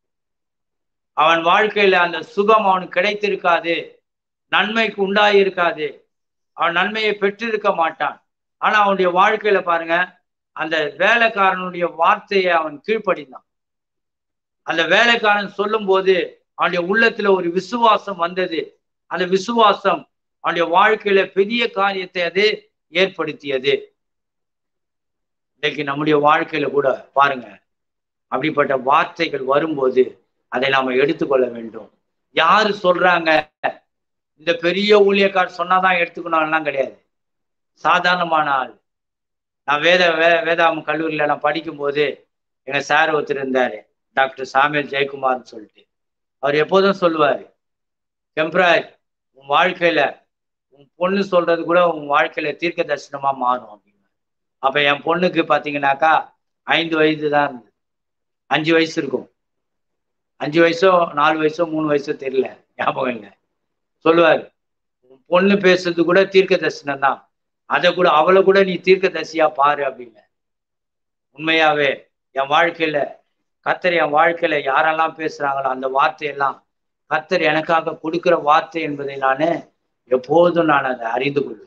அவன் வாழ்க்கையில அந்த சுகம் அவனுக்கு கிடைத்திருக்காது, நன்மைக்கு உண்டாயிருக்காது, அவன் நன்மையை பெற்றிருக்க மாட்டான். ஆனா அவனுடைய வாழ்க்கையில பாருங்க அந்த வேலைக்காரனுடைய வார்த்தையை அவன் கீழ்ப்படிந்தான். அந்த வேலைக்காரன் சொல்லும் போது அவனுடைய உள்ளத்துல ஒரு விசுவாசம் வந்தது. அந்த விசுவாசம் அவனுடைய வாழ்க்கையில பெரிய காரியத்தை அது ஏற்படுத்தியது. இன்னைக்கு நம்முடைய வாழ்க்கையில கூட பாருங்க, அப்படிப்பட்ட வார்த்தைகள் வரும்போது அதை நாம எடுத்துக்கொள்ள வேண்டும். யாரு சொல்றாங்க இந்த பெரிய ஊழியக்கார் சொன்னாதான் எடுத்துக்கணும்லாம் கிடையாது. சாதாரணமான ஆள். நான் வேத வே வேதாம கல்லூரியில நான் படிக்கும் போது எங்க சார் ஒருத்தர் இருந்தாரு, டாக்டர் சாமுவேல் ஜெயக்குமார்னு சொல்லிட்டு. அவர் எப்போதும் சொல்லுவாரு, கெம்ப்ராஜ் உன் வாழ்க்கையில உன் பொண்ணு சொல்றது கூட உன் வாழ்க்கையில தீர்க்க தரிசனமா மாறும் அப்படின்னு. அப்ப என் பொண்ணுக்கு பாத்தீங்கன்னாக்கா ஐந்து வயது தான் இருந்தது. அஞ்சு வயசு இருக்கும். அஞ்சு வயசோ நாலு வயசோ மூணு வயசோ தெரியல, ஞாபகம் இல்லை. சொல்லுவாரு, உன் பொண்ணு பேசுறது கூட தீர்க்க தரிசனம் தான், அதை கூட அவளை கூட நீ தீர்க்க தரிசியா பாரு அப்படின்னு. உண்மையாவே என் வாழ்க்கையில கர்த்தர் என் வாழ்க்கையில யாரெல்லாம் பேசுறாங்களோ அந்த வார்த்தையெல்லாம் கர்த்தர் எனக்காக கொடுக்கிற வார்த்தை என்பதை நான் எப்போதும் நான் அதை அறிந்து கொள்வேன்.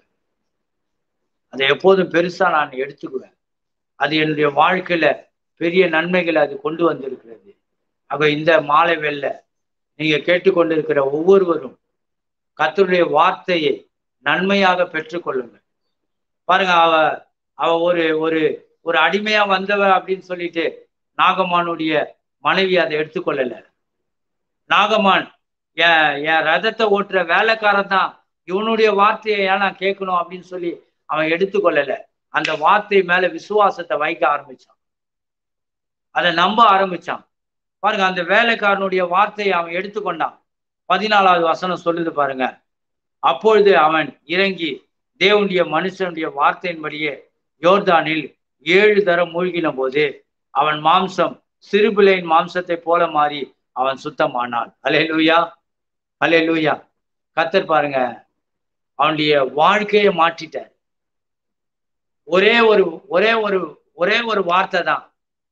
அதை எப்போதும் பெருசா நான் எடுத்துக்குவேன். அது என்னுடைய வாழ்க்கையில பெரிய நன்மைகளை அது கொண்டு வந்திருக்கிறது. அப்ப இந்த மாலை வேளையில நீங்க கேட்டுக்கொண்டிருக்கிற ஒவ்வொருவரும் கர்த்தருடைய வார்த்தையை நன்மையாக பெற்றுக்கொள்ளுங்க. பாருங்க, அவ அவ ஒரு ஒரு ஒரு அடிமையா வந்தவ அப்படின்னு சொல்லிட்டு நாகமானுடைய மனைவி அதை எடுத்துக்கொள்ளல. நாகமான் என் என் ரதத்தை ஓட்டுற வேலைக்காரன் தான், இவனுடைய வார்த்தையை ஏன் நான் கேட்கணும் அப்படின்னு சொல்லி அவன் எடுத்துக்கொள்ளல. அந்த வார்த்தை மேல விசுவாசத்தை வைக்க ஆரம்பிச்சான், அதை நம்ப ஆரம்பிச்சான். பாருங்க, அந்த வேலைக்காரனுடைய வார்த்தையை அவன் எடுத்துக்கொண்டான். பதினாலாவது வசனம் சொல்லுது பாருங்க, அப்பொழுது அவன் இறங்கி தேவனுடைய மனுஷனுடைய வார்த்தையின்படியே யோர்தானில் ஏழு தரம் மூழ்கின போது அவன் மாம்சம் சிறுபிள்ளையின் மாம்சத்தை போல மாறி அவன் சுத்தமானான். அல்லேலூயா, அல்லேலூயா. கர்த்தர் பாருங்க அவனுடைய வாழ்க்கையை மாற்றிட்டார். ஒரே ஒரு ஒரே ஒரு ஒரே ஒரு வார்த்தை தான்.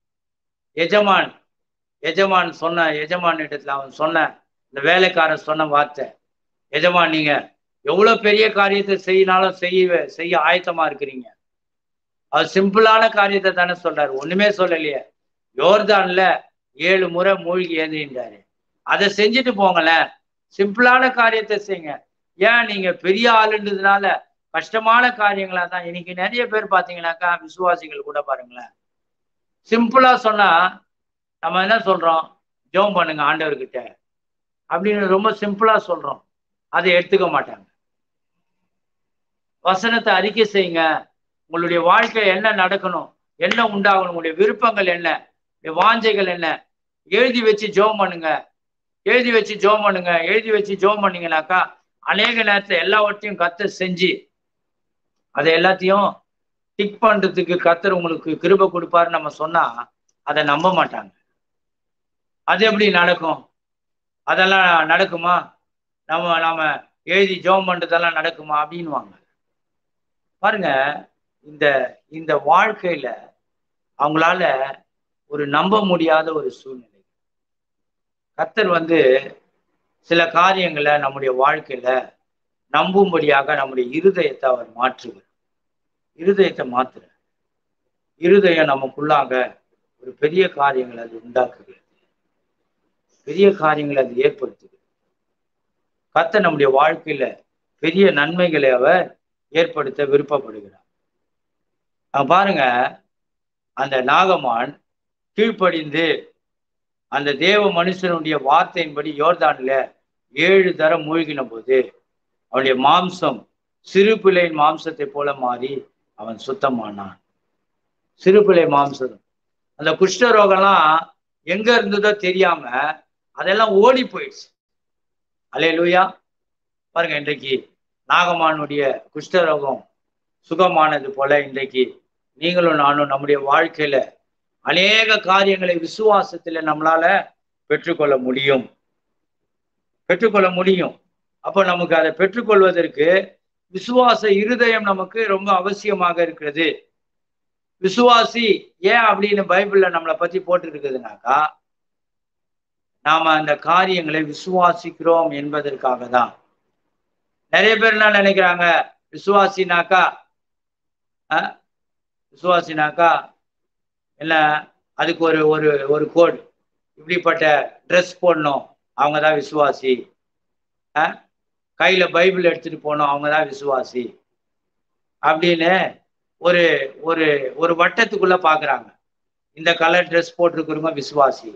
எஜமான் எஜமான் சொன்ன எஜமான் இடத்துல அவன் சொன்ன இந்த வேலைக்காரன் சொன்ன வார்த்தை, எஜமான் நீங்க எவ்வளவு பெரிய காரியத்தை செய்யினாலும் செய்ய செய்ய ஆயத்தமா இருக்கிறீங்க. அவர் சிம்பிளான காரியத்தை தானே சொல்றாரு, ஒண்ணுமே சொல்லலையே. யோர்தான்ல ஏழு முறை மூழ்கி ஏந்தின்றாரு, அதை செஞ்சுட்டு போங்களேன். சிம்பிளான காரியத்தை செய்யுங்க. ஏன் நீங்க பெரிய ஆளுன்றதுனால கஷ்டமான காரியங்களா தான். இன்னைக்கு நிறைய பேர் பாத்தீங்கன்னாக்கா விசுவாசிகள் கூட பாருங்களேன், சிம்பிளா சொன்னா நம்ம என்ன சொல்றோம், ஜெபம் பண்ணுங்க ஆண்டவர்கிட்ட அப்படின்னு ரொம்ப சிம்பிளா சொல்றோம். அதை எடுத்துக்க மாட்டாங்க. வசனத்தை அறிக்கை செய்யுங்க, உங்களுடைய வாழ்க்கையில என்ன நடக்கணும், என்ன உண்டாகணும், உங்களுடைய விருப்பங்கள் என்ன, வாஞ்சைகள் என்ன, எழுதி வச்சு ஜெபம் பண்ணுங்க. எழுதி வச்சு ஜெபம் பண்ணுங்க. எழுதி வச்சு ஜெபம் பண்ணீங்கன்னாக்கா அநேக நேரத்துல எல்லாவற்றையும் கர்த்தர் செஞ்சு அதை எல்லாத்தையும் டிக் பண்றதுக்கு கர்த்தர் உங்களுக்கு கிருபை கொடுப்பாரு நம்ம சொன்னா அதை நம்ப மாட்டாங்க. அது எப்படி நடக்கும், அதெல்லாம் நடக்குமா, நம்ம நாம எழுதி ஜெபம் பண்றதெல்லாம் நடக்குமா அப்படின்வாங்க. பாருங்க, இந்த இந்த வாழ்க்கையில அவங்களால ஒரு நம்ப முடியாத ஒரு சூழ்நிலை. கர்த்தர் வந்து சில காரியங்களை நம்முடைய வாழ்க்கையில நம்பும்படியாக நம்முடைய இருதயத்தை அவர் மாற்றுவார். இருதயத்தை மாத்துற இருதயம் நமக்குள்ளாக ஒரு பெரிய காரியங்களை அது உண்டாக்குகிறது, பெரிய காரியங்களை அது ஏற்படுத்துகிறது. கர்த்தர் நம்முடைய வாழ்க்கையில பெரிய நன்மைகளை அவர் ஏற்படுத்த விருப்பப்படுகிறார். பாருங்க, அந்த நாகமான் கீழ்ப்படிந்து அந்த தேவ மனுஷனுடைய வார்த்தையின்படி யோர்தான்ல ஏழு தரம் மூழ்கின போது அவனுடைய மாம்சம் சிறு பிள்ளையின் மாம்சத்தை போல மாறி அவன் சுத்தமானான். சிறு பிள்ளை மாம்சம், அந்த குஷ்டரோகம்லாம் எங்க இருந்ததோ தெரியாம அதெல்லாம் ஓடி போயிடுச்சு. அல்லேலூயா. பாருங்க, இன்றைக்கு நாகமானுடைய குஷ்டரோகம் சுகமானது போல இன்றைக்கு நீங்களும் நானும் நம்முடைய வாழ்க்கையில அநேக காரியங்களை விசுவாசத்துல நம்மளால பெற்றுக்கொள்ள முடியும் பெற்றுக்கொள்ள முடியும். அப்போ நமக்கு அதை பெற்றுக்கொள்வதற்கு விசுவாச இருதயம் நமக்கு ரொம்ப அவசியமாக இருக்கிறது. விசுவாசி ஏன் அப்படின்னு பைபிள்ல நம்மளை பத்தி போட்டு இருக்குதுனாக்கா, நாம அந்த காரியங்களை விசுவாசிக்கிறோம் என்பதற்காக தான். நிறைய பேர் என்ன நினைக்கிறாங்க, விசுவாசினாக்கா அஹ் விசுவாசினாக்கா என்ன, அதுக்கு ஒரு ஒரு ஒரு கோட், இப்படிப்பட்ட ட்ரெஸ் போடணும் அவங்க தான் விசுவாசி, அஹ் கையில பைபிள் எடுத்துட்டு போனோம் அவங்க தான் விசுவாசி அப்படின்னு ஒரு ஒரு ஒரு வட்டத்துக்குள்ள பாக்குறாங்க. இந்த கலர் ட்ரெஸ் போட்டிருக்கிறவங்க விசுவாசி.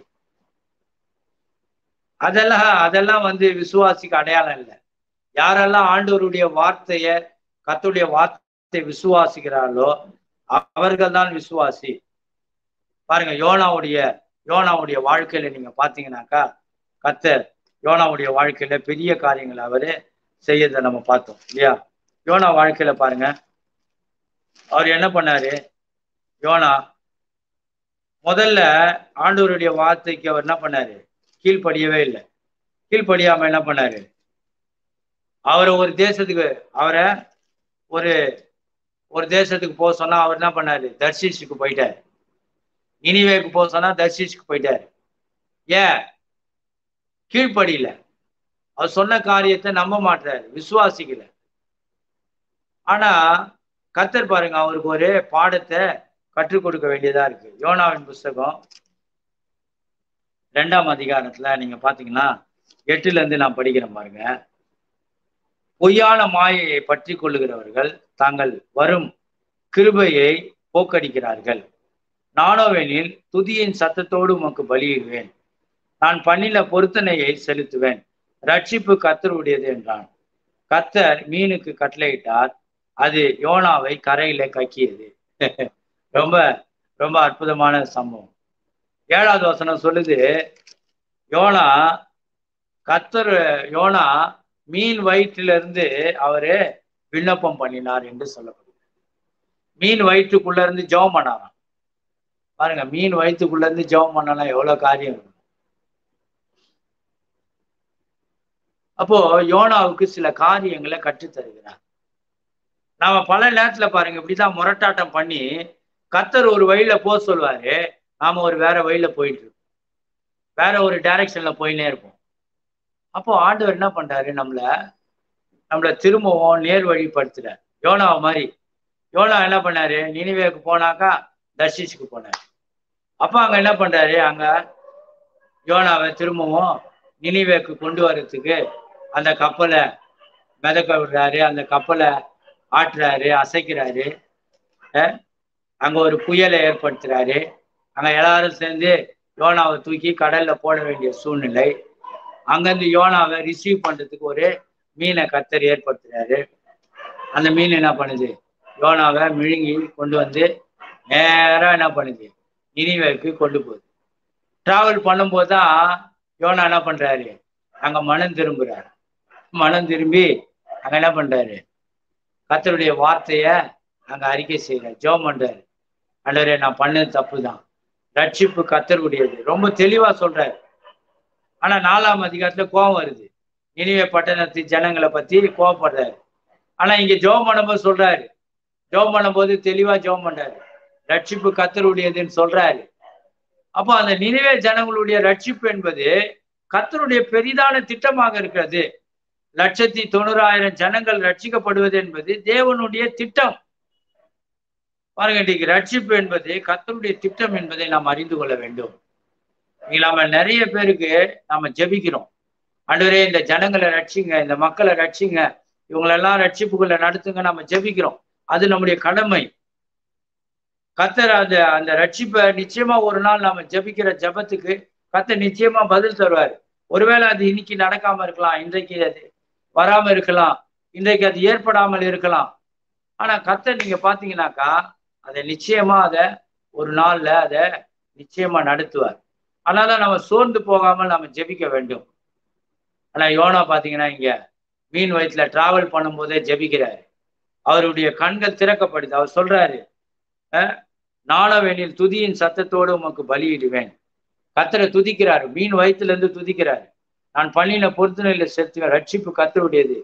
அதெல்லாம் அதெல்லாம் வந்து விசுவாசிக்கு அடையாளம் இல்லை. யாரெல்லாம் ஆண்டவருடைய வார்த்தைய கர்த்தருடைய வார்த்தை விசுவாசிக்கிறார்களோ அவர்கள் தான் விசுவாசி. பாருங்க, யோனாவுடைய யோனாவுடைய வாழ்க்கையில நீங்க பாத்தீங்கன்னாக்கா கர்த்தர் யோனாவுடைய வாழ்க்கையில பெரிய காரியங்களை அவரு செய்யறதை நம்ம பார்த்தோம் இல்லையா? யோனா வாழ்க்கையில பாருங்க, அவர் என்ன பண்ணாரு? யோனா முதல்ல ஆண்டவருடைய வார்த்தைக்கு அவர் என்ன பண்ணாரு? கீழ்ப்படியவே இல்லை. கீழ்ப்படியாம என்ன பண்ணாரு? அவரை ஒரு தேசத்துக்கு அவரை ஒரு ஒரு தேசத்துக்கு போக சொன்னா அவர் என்ன பண்ணாரு? தர்ஷீஷுக்கு போயிட்டாரு. நினிவேக்கு போக சொன்னா தர்ஷீஷுக்கு போயிட்டாரு. ஏன்? கீழ்ப்படியில. அவர் சொன்ன காரியத்தை நம்ப மாட்டாரு, விசுவாசிக்கல. ஆனா கர்த்தர் பாருங்க அவருக்கு ஒரு பாடத்தை கற்றுக் கொடுக்க வேண்டியதா இருக்கு. யோனாவின் புஸ்தகம் ரெண்டாம் அதிகாரத்துல நீங்க பாத்தீங்கன்னா எட்டுல இருந்து நான் படிக்கிறேன் பாருங்க. பொய்யான மாயையை பற்றி கொள்ளுகிறவர்கள் தாங்கள் வரும் கிருபையை போக்கடிக்கிறார்கள். நானோவெனில் துதியின் சத்தத்தோடு உமக்கு பலியிடுவேன். நான் பண்ணின பொருத்தனையை செலுத்துவேன். ரட்சிப்பு கர்த்தருடையது என்றான். கர்த்தர் மீனுக்கு கட்டளையிட்டார். அது யோனாவை கரையில கக்கியது. ரொம்ப ரொம்ப அற்புதமான சம்பவம். ஏழாவது வசனம் சொல்லுது, யோனா கர்த்தர் யோனா மீன் வயிற்றிலிருந்து அவரு விண்ணப்பம் பண்ணினார் என்று சொல்லப்படுது. மீன் வயிற்றுக்குள்ள இருந்து ஜெபம் பண்ணாராம். பாருங்க, மீன் வயிற்றுக்குள்ள இருந்து ஜெபம் பண்ணலாம் எவ்வளவு காரியம். அப்போ யோனாவுக்கு சில காரியங்களை கற்றுத் தருகிறார். நாம பல நேரத்துல பாருங்க இப்படிதான் முரட்டாட்டம் பண்ணி கர்த்தர் ஒரு வழியில போக சொல்லுவாரு, நாம ஒரு வேற வழியில போயிட்டு இருக்கோம், வேற ஒரு டைரக்ஷன்ல போயினே இருப்போம். அப்போ ஆண்டவர் என்ன பண்றாரு? நம்மள நம்மள திரும்பவும் நேர் வழிப்படுத்துற யோனாவை மாதிரி. யோனா என்ன பண்ணாரு? நினிவேக்கு போனாக்கா தர்ஷீஷுக்கு போனாரு. அப்ப அங்க என்ன பண்றாரு? அங்க யோனாவை திரும்பவும் நினிவேக்கு கொண்டு வர்றதுக்கு அந்த கப்பலை மிதக்க விடுறாரு, அந்த கப்பலை ஆட்டுறாரு, அசைக்கிறாரு. அங்க ஒரு புயலை ஏற்படுத்துறாரு. அங்க எல்லாரும் சேர்ந்து யோனாவை தூக்கி கடல்ல போட வேண்டிய சூழ்நிலை. அங்கிருந்து யோனாவை ரிசீவ் பண்றதுக்கு ஒரு மீனை கர்த்தர் ஏற்படுத்துறாரு. அந்த மீன் என்ன பண்ணுது? யோனாவை விழுங்கி கொண்டு வந்து நேரா என்ன பண்ணுது? நினிவேக்கு கொண்டு போகுது. டிராவல் பண்ணும்போது தான் யோனா என்ன பண்றாரு? அங்க மனம் திரும்புறாரு. மனம் திரும்பி அங்க என்ன பண்றாரு? கர்த்தருடைய வார்த்தைய அங்க அறிக்கை செய்யறாரு, ஜெபம் பண்றாரு. ஆண்டவரே, நான் பண்ணது தப்பு தான், ரட்சிப்பு கர்த்தருடையது, ரொம்ப தெளிவா சொல்றாரு. ஆனா நாலாம் அதிகாரத்துல கோபம் வருது. நினிவே பட்டணத்து ஜனங்களை பத்தி கோபப்படுறாரு. ஆனா இங்க ஜெபம் பண்ணும்போது சொல்றாரு, ஜெபம் பண்ணும்போது தெளிவா ஜெபம் பண்றாரு, ரட்சிப்பு கர்த்தருடையதுன்னு சொல்றாரு. அப்போ அந்த நினிவே ஜனங்களுடைய ரட்சிப்பு என்பது கர்த்தருடைய பெரிதான திட்டமாக இருக்கிறது. லட்சத்தி தொண்ணூறாயிரம் ஜனங்கள் ரட்சிக்கப்படுவது என்பது தேவனுடைய திட்டம். பாருங்க, இன்னைக்கு ரட்சிப்பு என்பது கர்த்தருடைய திட்டம் என்பதை நாம் அறிந்து கொள்ள வேண்டும். நாம நிறைய பேருக்கு நாம ஜெபிக்கிறோம், ஆண்டவரே இந்த ஜனங்களை ரட்சிங்க, இந்த மக்களை ரட்சிங்க, இவங்களெல்லாம் ரட்சிப்புகளை நடத்துங்க, நம்ம ஜெபிக்கிறோம். அது நம்முடைய கடமை. கர்த்தர் அந்த அந்த ரட்சிப்பை நிச்சயமா ஒரு நாள் நாம ஜெபிக்கிற ஜெபத்துக்கு கர்த்தர் நிச்சயமா பதில் தருவார். ஒருவேளை அது இன்னைக்கு நடக்காம இருக்கலாம், இன்றைக்கு அது வராம இருக்கலாம், இன்றைக்கு அது ஏற்படாமல் இருக்கலாம். ஆனா கர்த்தர் நீங்க பாத்தீங்கன்னாக்கா அதை நிச்சயமா அதை ஒரு நாள்ல அதை நிச்சயமா நடத்துவார். அதனால நம்ம சோர்ந்து போகாமல் நம்ம ஜெபிக்க வேண்டும். ஆனா யோனா பாத்தீங்கன்னா இங்க மீன் வயிற்றுல டிராவல் பண்ணும் போதே ஜெபிக்கிறாரு. அவருடைய கண்கள் திறக்கப்படுது. அவர் சொல்றாரு, நானவெனில் துதியின் சத்தத்தோடு உமக்கு பலியிடுவேன். கர்த்தரை துதிக்கிறாரு, மீன் வயிற்றுல இருந்து துதிக்கிறாரு. நான் பண்ணின பொருத்தனையில செலுத்துவேன், ரட்சிப்பு கர்த்தருடையது.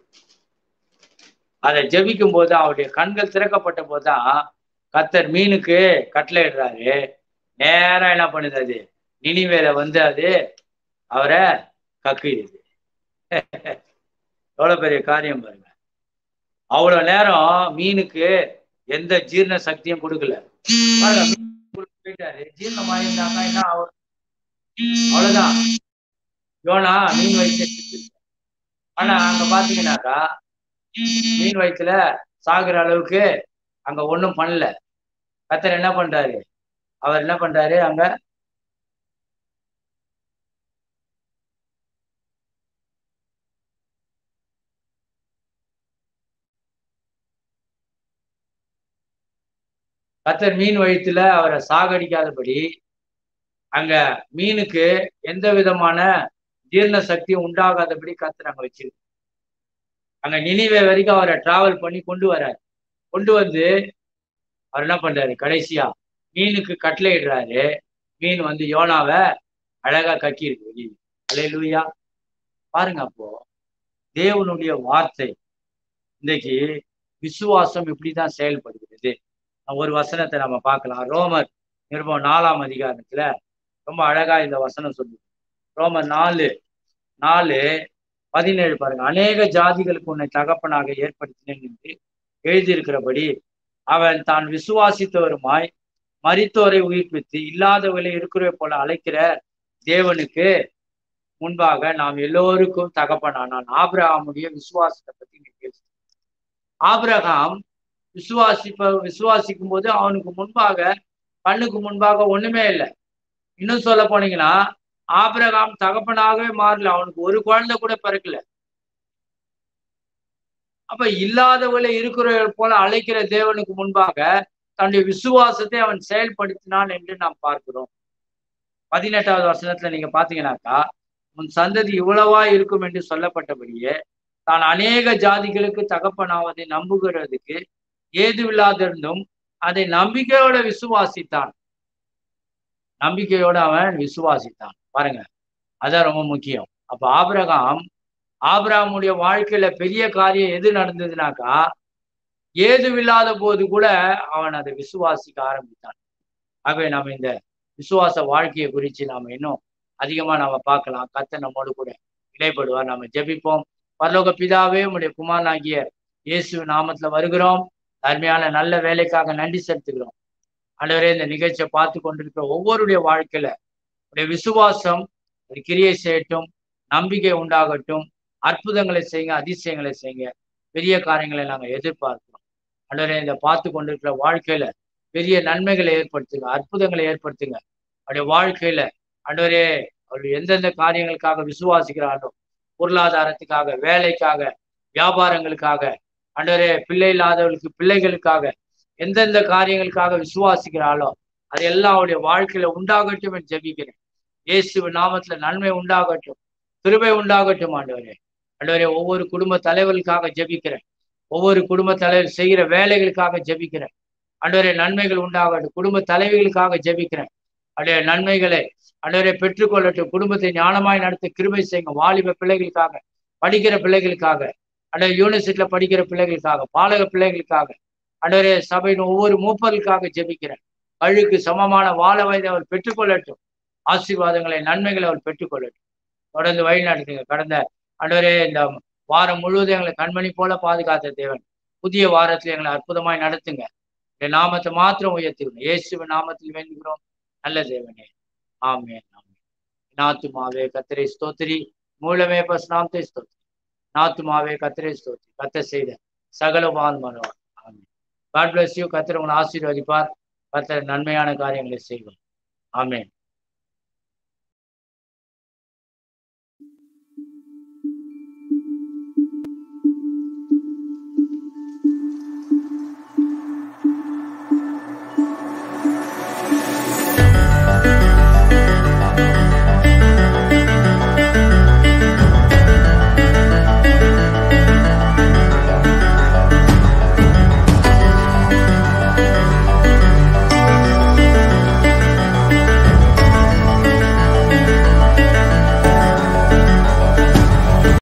அதை ஜெபிக்கும் போது அவருடைய கண்கள் திறக்கப்பட்ட போதுதான் கர்த்தர் மீனுக்கு கட்டளை இடுறாரு. நேரா என்ன பண்ணுது? அது நினிவேல வந்து அது அவரை கக்கிடுது. எவ்வளவு பெரிய காரியம் பாருங்க. அவ்வளவு நேரம் மீனுக்கு எந்த ஜீரண சக்தியும் கொடுக்கல. போயிட்டாரு, ஜீரணமாயிருந்தாங்க என்ன ஆகும்? அவ்வளவுதான், யோனா மீன் வயிற்று. ஆனா அங்க பாத்தீங்கன்னாக்கா மீன் வயிற்றுல சாகுற அளவுக்கு அங்க ஒண்ணும் பண்ணல. கர்த்தர் என்ன பண்றாரு? அவர் என்ன பண்றாரு? அங்க கர்த்தர் மீன் வயித்துல அவரை சாகடிக்காதபடி அங்க மீனுக்கு எந்த விதமான ஜீரண சக்தியும் உண்டாகாதபடி கர்த்தர் அங்க வச்சிருக்கு. அங்க நினிவே வரைக்கும் அவரை டிராவல் பண்ணி கொண்டு வர்றாரு. கொண்டு வந்து அவர் என்ன பண்றாரு? கடைசியா மீனுக்கு கட்டளை இடுறாரு. மீன் வந்து யோனாவை அழகா கக்கியிருக்கு வெளியே. அல்லேலூயா. பாருங்க, அப்போ தேவனுடைய வார்த்தை இன்னைக்கு விசுவாசம் இப்படிதான் செயல்படுகிறது. ஒரு வசனத்தை நம்ம பார்க்கலாம். ரோமர் நிருபம் நாலாம் அதிகாரத்துல ரொம்ப அழகா இந்த வசனம் சொல்லுது. ரோமர் நாலு நாலு பதினேழு பாருங்க. அநேக ஜாதிகளுக்கு உன்னை தகப்பனாக ஏற்படுத்தினேன் என்று எழுதியிருக்கிறபடி அவன் தான் விசுவாசித்தவருமாய் மரித்தோரை உயிர்ப்பித்து இல்லாதவர்களை இருக்கிற போல அழைக்கிற தேவனுக்கு முன்பாக நாம் எல்லோருக்கும் தகப்பனானான். ஆபிரகாமுடைய விசுவாசத்தை பத்தி நீ பேசு. ஆபிரகாம் விசுவாசிப்ப விசுவாசிக்கும் போது அவனுக்கு முன்பாக கண்ணுக்கு முன்பாக ஒண்ணுமே இல்லை. இன்னும் சொல்ல போனீங்கன்னா ஆபிரகாம் தகப்பனாகவே மாறல. அவனுக்கு ஒரு குழந்தை கூட பிறக்கல. அப்ப இல்லாதவளை இருக்கிற போல அழைக்கிற தேவனுக்கு முன்பாக தன்னுடைய விசுவாசத்தை அவன் செயல்படுத்தினான் என்று நாம் பார்க்கிறோம். பதினெட்டாவது வசனத்துல நீங்க பாத்தீங்கன்னாக்கா, உன் சந்ததி இவ்வளவா இருக்கும் என்று சொல்லப்பட்டபடியே தான் அநேக ஜாதிகளுக்கு தகப்பனாவதை நம்புகிறதுக்கு ஏதுவில்லாதிருந்தும் அதை நம்பிக்கையோட விசுவாசித்தான். நம்பிக்கையோட அவன் விசுவாசித்தான். பாருங்க, அதான் ரொம்ப முக்கியம். அப்ப ஆபிரகாம் ஆபிரகாமுடைய வாழ்க்கையில பெரிய காரியம் எது நடந்ததுனாக்கா, ஏதுவில்லாத போது கூட அவன் அதை விசுவாசிக்க ஆரம்பித்தான். ஆகவே நாம இந்த விசுவாச வாழ்க்கையை குறித்து நாம இன்னும் அதிகமா நாம பார்க்கலாம். கர்த்தர் நம்மோடு கூட இடைப்படுவார். நாம ஜெபிப்போம். பரலோக பிதாவே, உம்முடைய குமாரனாகிய இயேசு நாமத்துல வருகிறோம். அருமையான நல்ல வேலைக்காக நன்றி செலுத்துகிறோம். ஆண்டவரே, இந்த நிகழ்ச்சியை பார்த்து கொண்டிருக்கிற ஒவ்வொருடைய வாழ்க்கையில உடைய விசுவாசம் ஒரு கிரியை செய்யட்டும், நம்பிக்கை உண்டாகட்டும், அற்புதங்களை செய்யுங்க, அதிசயங்களை செய்யுங்க, பெரிய காரியங்களை நாங்கள் எதிர்பார்க்கிறோம். ஆண்டவரே, இந்த பார்த்து கொண்டிருக்கிற வாழ்க்கையில பெரிய நன்மைகளை ஏற்படுத்துங்க, அற்புதங்களை ஏற்படுத்துங்க. அவருடைய வாழ்க்கையில ஆண்டவரே, அவருடைய எந்தெந்த காரியங்களுக்காக விசுவாசிக்கிறாரோ, பொருளாதாரத்துக்காக, வேலைக்காக, வியாபாரங்களுக்காக, ஆண்டவரே பிள்ளை இல்லாதவர்களுக்கு பிள்ளைகளுக்காக, எந்தெந்த காரியங்களுக்காக விசுவாசிக்கிறாளோ அதெல்லாம் அவருடைய வாழ்க்கையில உண்டாகட்டும் என்று ஜெபிக்கிறேன். இயேசு நாமத்துல நன்மை உண்டாகட்டும், கிருபை உண்டாகட்டும். ஆண்டவரே ஆண்டவரே ஒவ்வொரு குடும்ப தலைவர்களுக்காக ஜெபிக்கிறேன். ஒவ்வொரு குடும்ப தலைவர் செய்கிற வேலைகளுக்காக ஜெபிக்கிறேன். ஆண்டவரே நன்மைகள் உண்டாகட்டும். குடும்ப தலைவிகளுக்காக ஜெபிக்கிறேன். அவருடைய நன்மைகளை ஆண்டவரே பெற்றுக்கொள்ளட்டும். குடும்பத்தை ஞானமாய் நடத்த கிருபை செய்யுங்க. வாலிப பிள்ளைகளுக்காக, படிக்கிற பிள்ளைகளுக்காக, ஆண்டவரே யூனிவர்சிட்டியில படிக்கிற பிள்ளைகளுக்காக, பாலக பிள்ளைகளுக்காக, ஆண்டவரே சபையின் ஒவ்வொரு மூப்பர்களுக்காக ஜெபிக்கிறேன். கழுக்கு சமமான வாழ வயதை அவர் பெற்றுக்கொள்ளட்டும். ஆசீர்வாதங்களை, நன்மைகளை அவர் பெற்றுக்கொள்ளட்டும். தொடர்ந்து வழி நடத்துங்க. கடந்த ஆண்டவரே இந்த வாரம் முழுவதும் எங்களை கண்மணி போல பாதுகாத்த தேவன், புதிய வாரத்தில் எங்களை அற்புதமாய் நடத்துங்க. என் நாமத்தை மாத்திரம் உயர்த்திக்கணும். இயேசுவின் நாமத்தில் வேண்டுகிறோம் நல்ல தேவனே, ஆமென். ஆமென். நாத்துமாவே கர்த்தரை ஸ்தோத்திரி, மூலமே பசுநாமத்தை ஸ்தோத்திரி. நாத்துமாவே கர்த்தரை ஸ்தோத்திரி, கர்த்தர் செய்த சகல வான்மனோர். ஆமென். God bless you. கர்த்தர் உங்களை ஆசீர்வதிப்பார். கர்த்தர் நன்மையான காரியங்களை செய்வார். ஆமென்.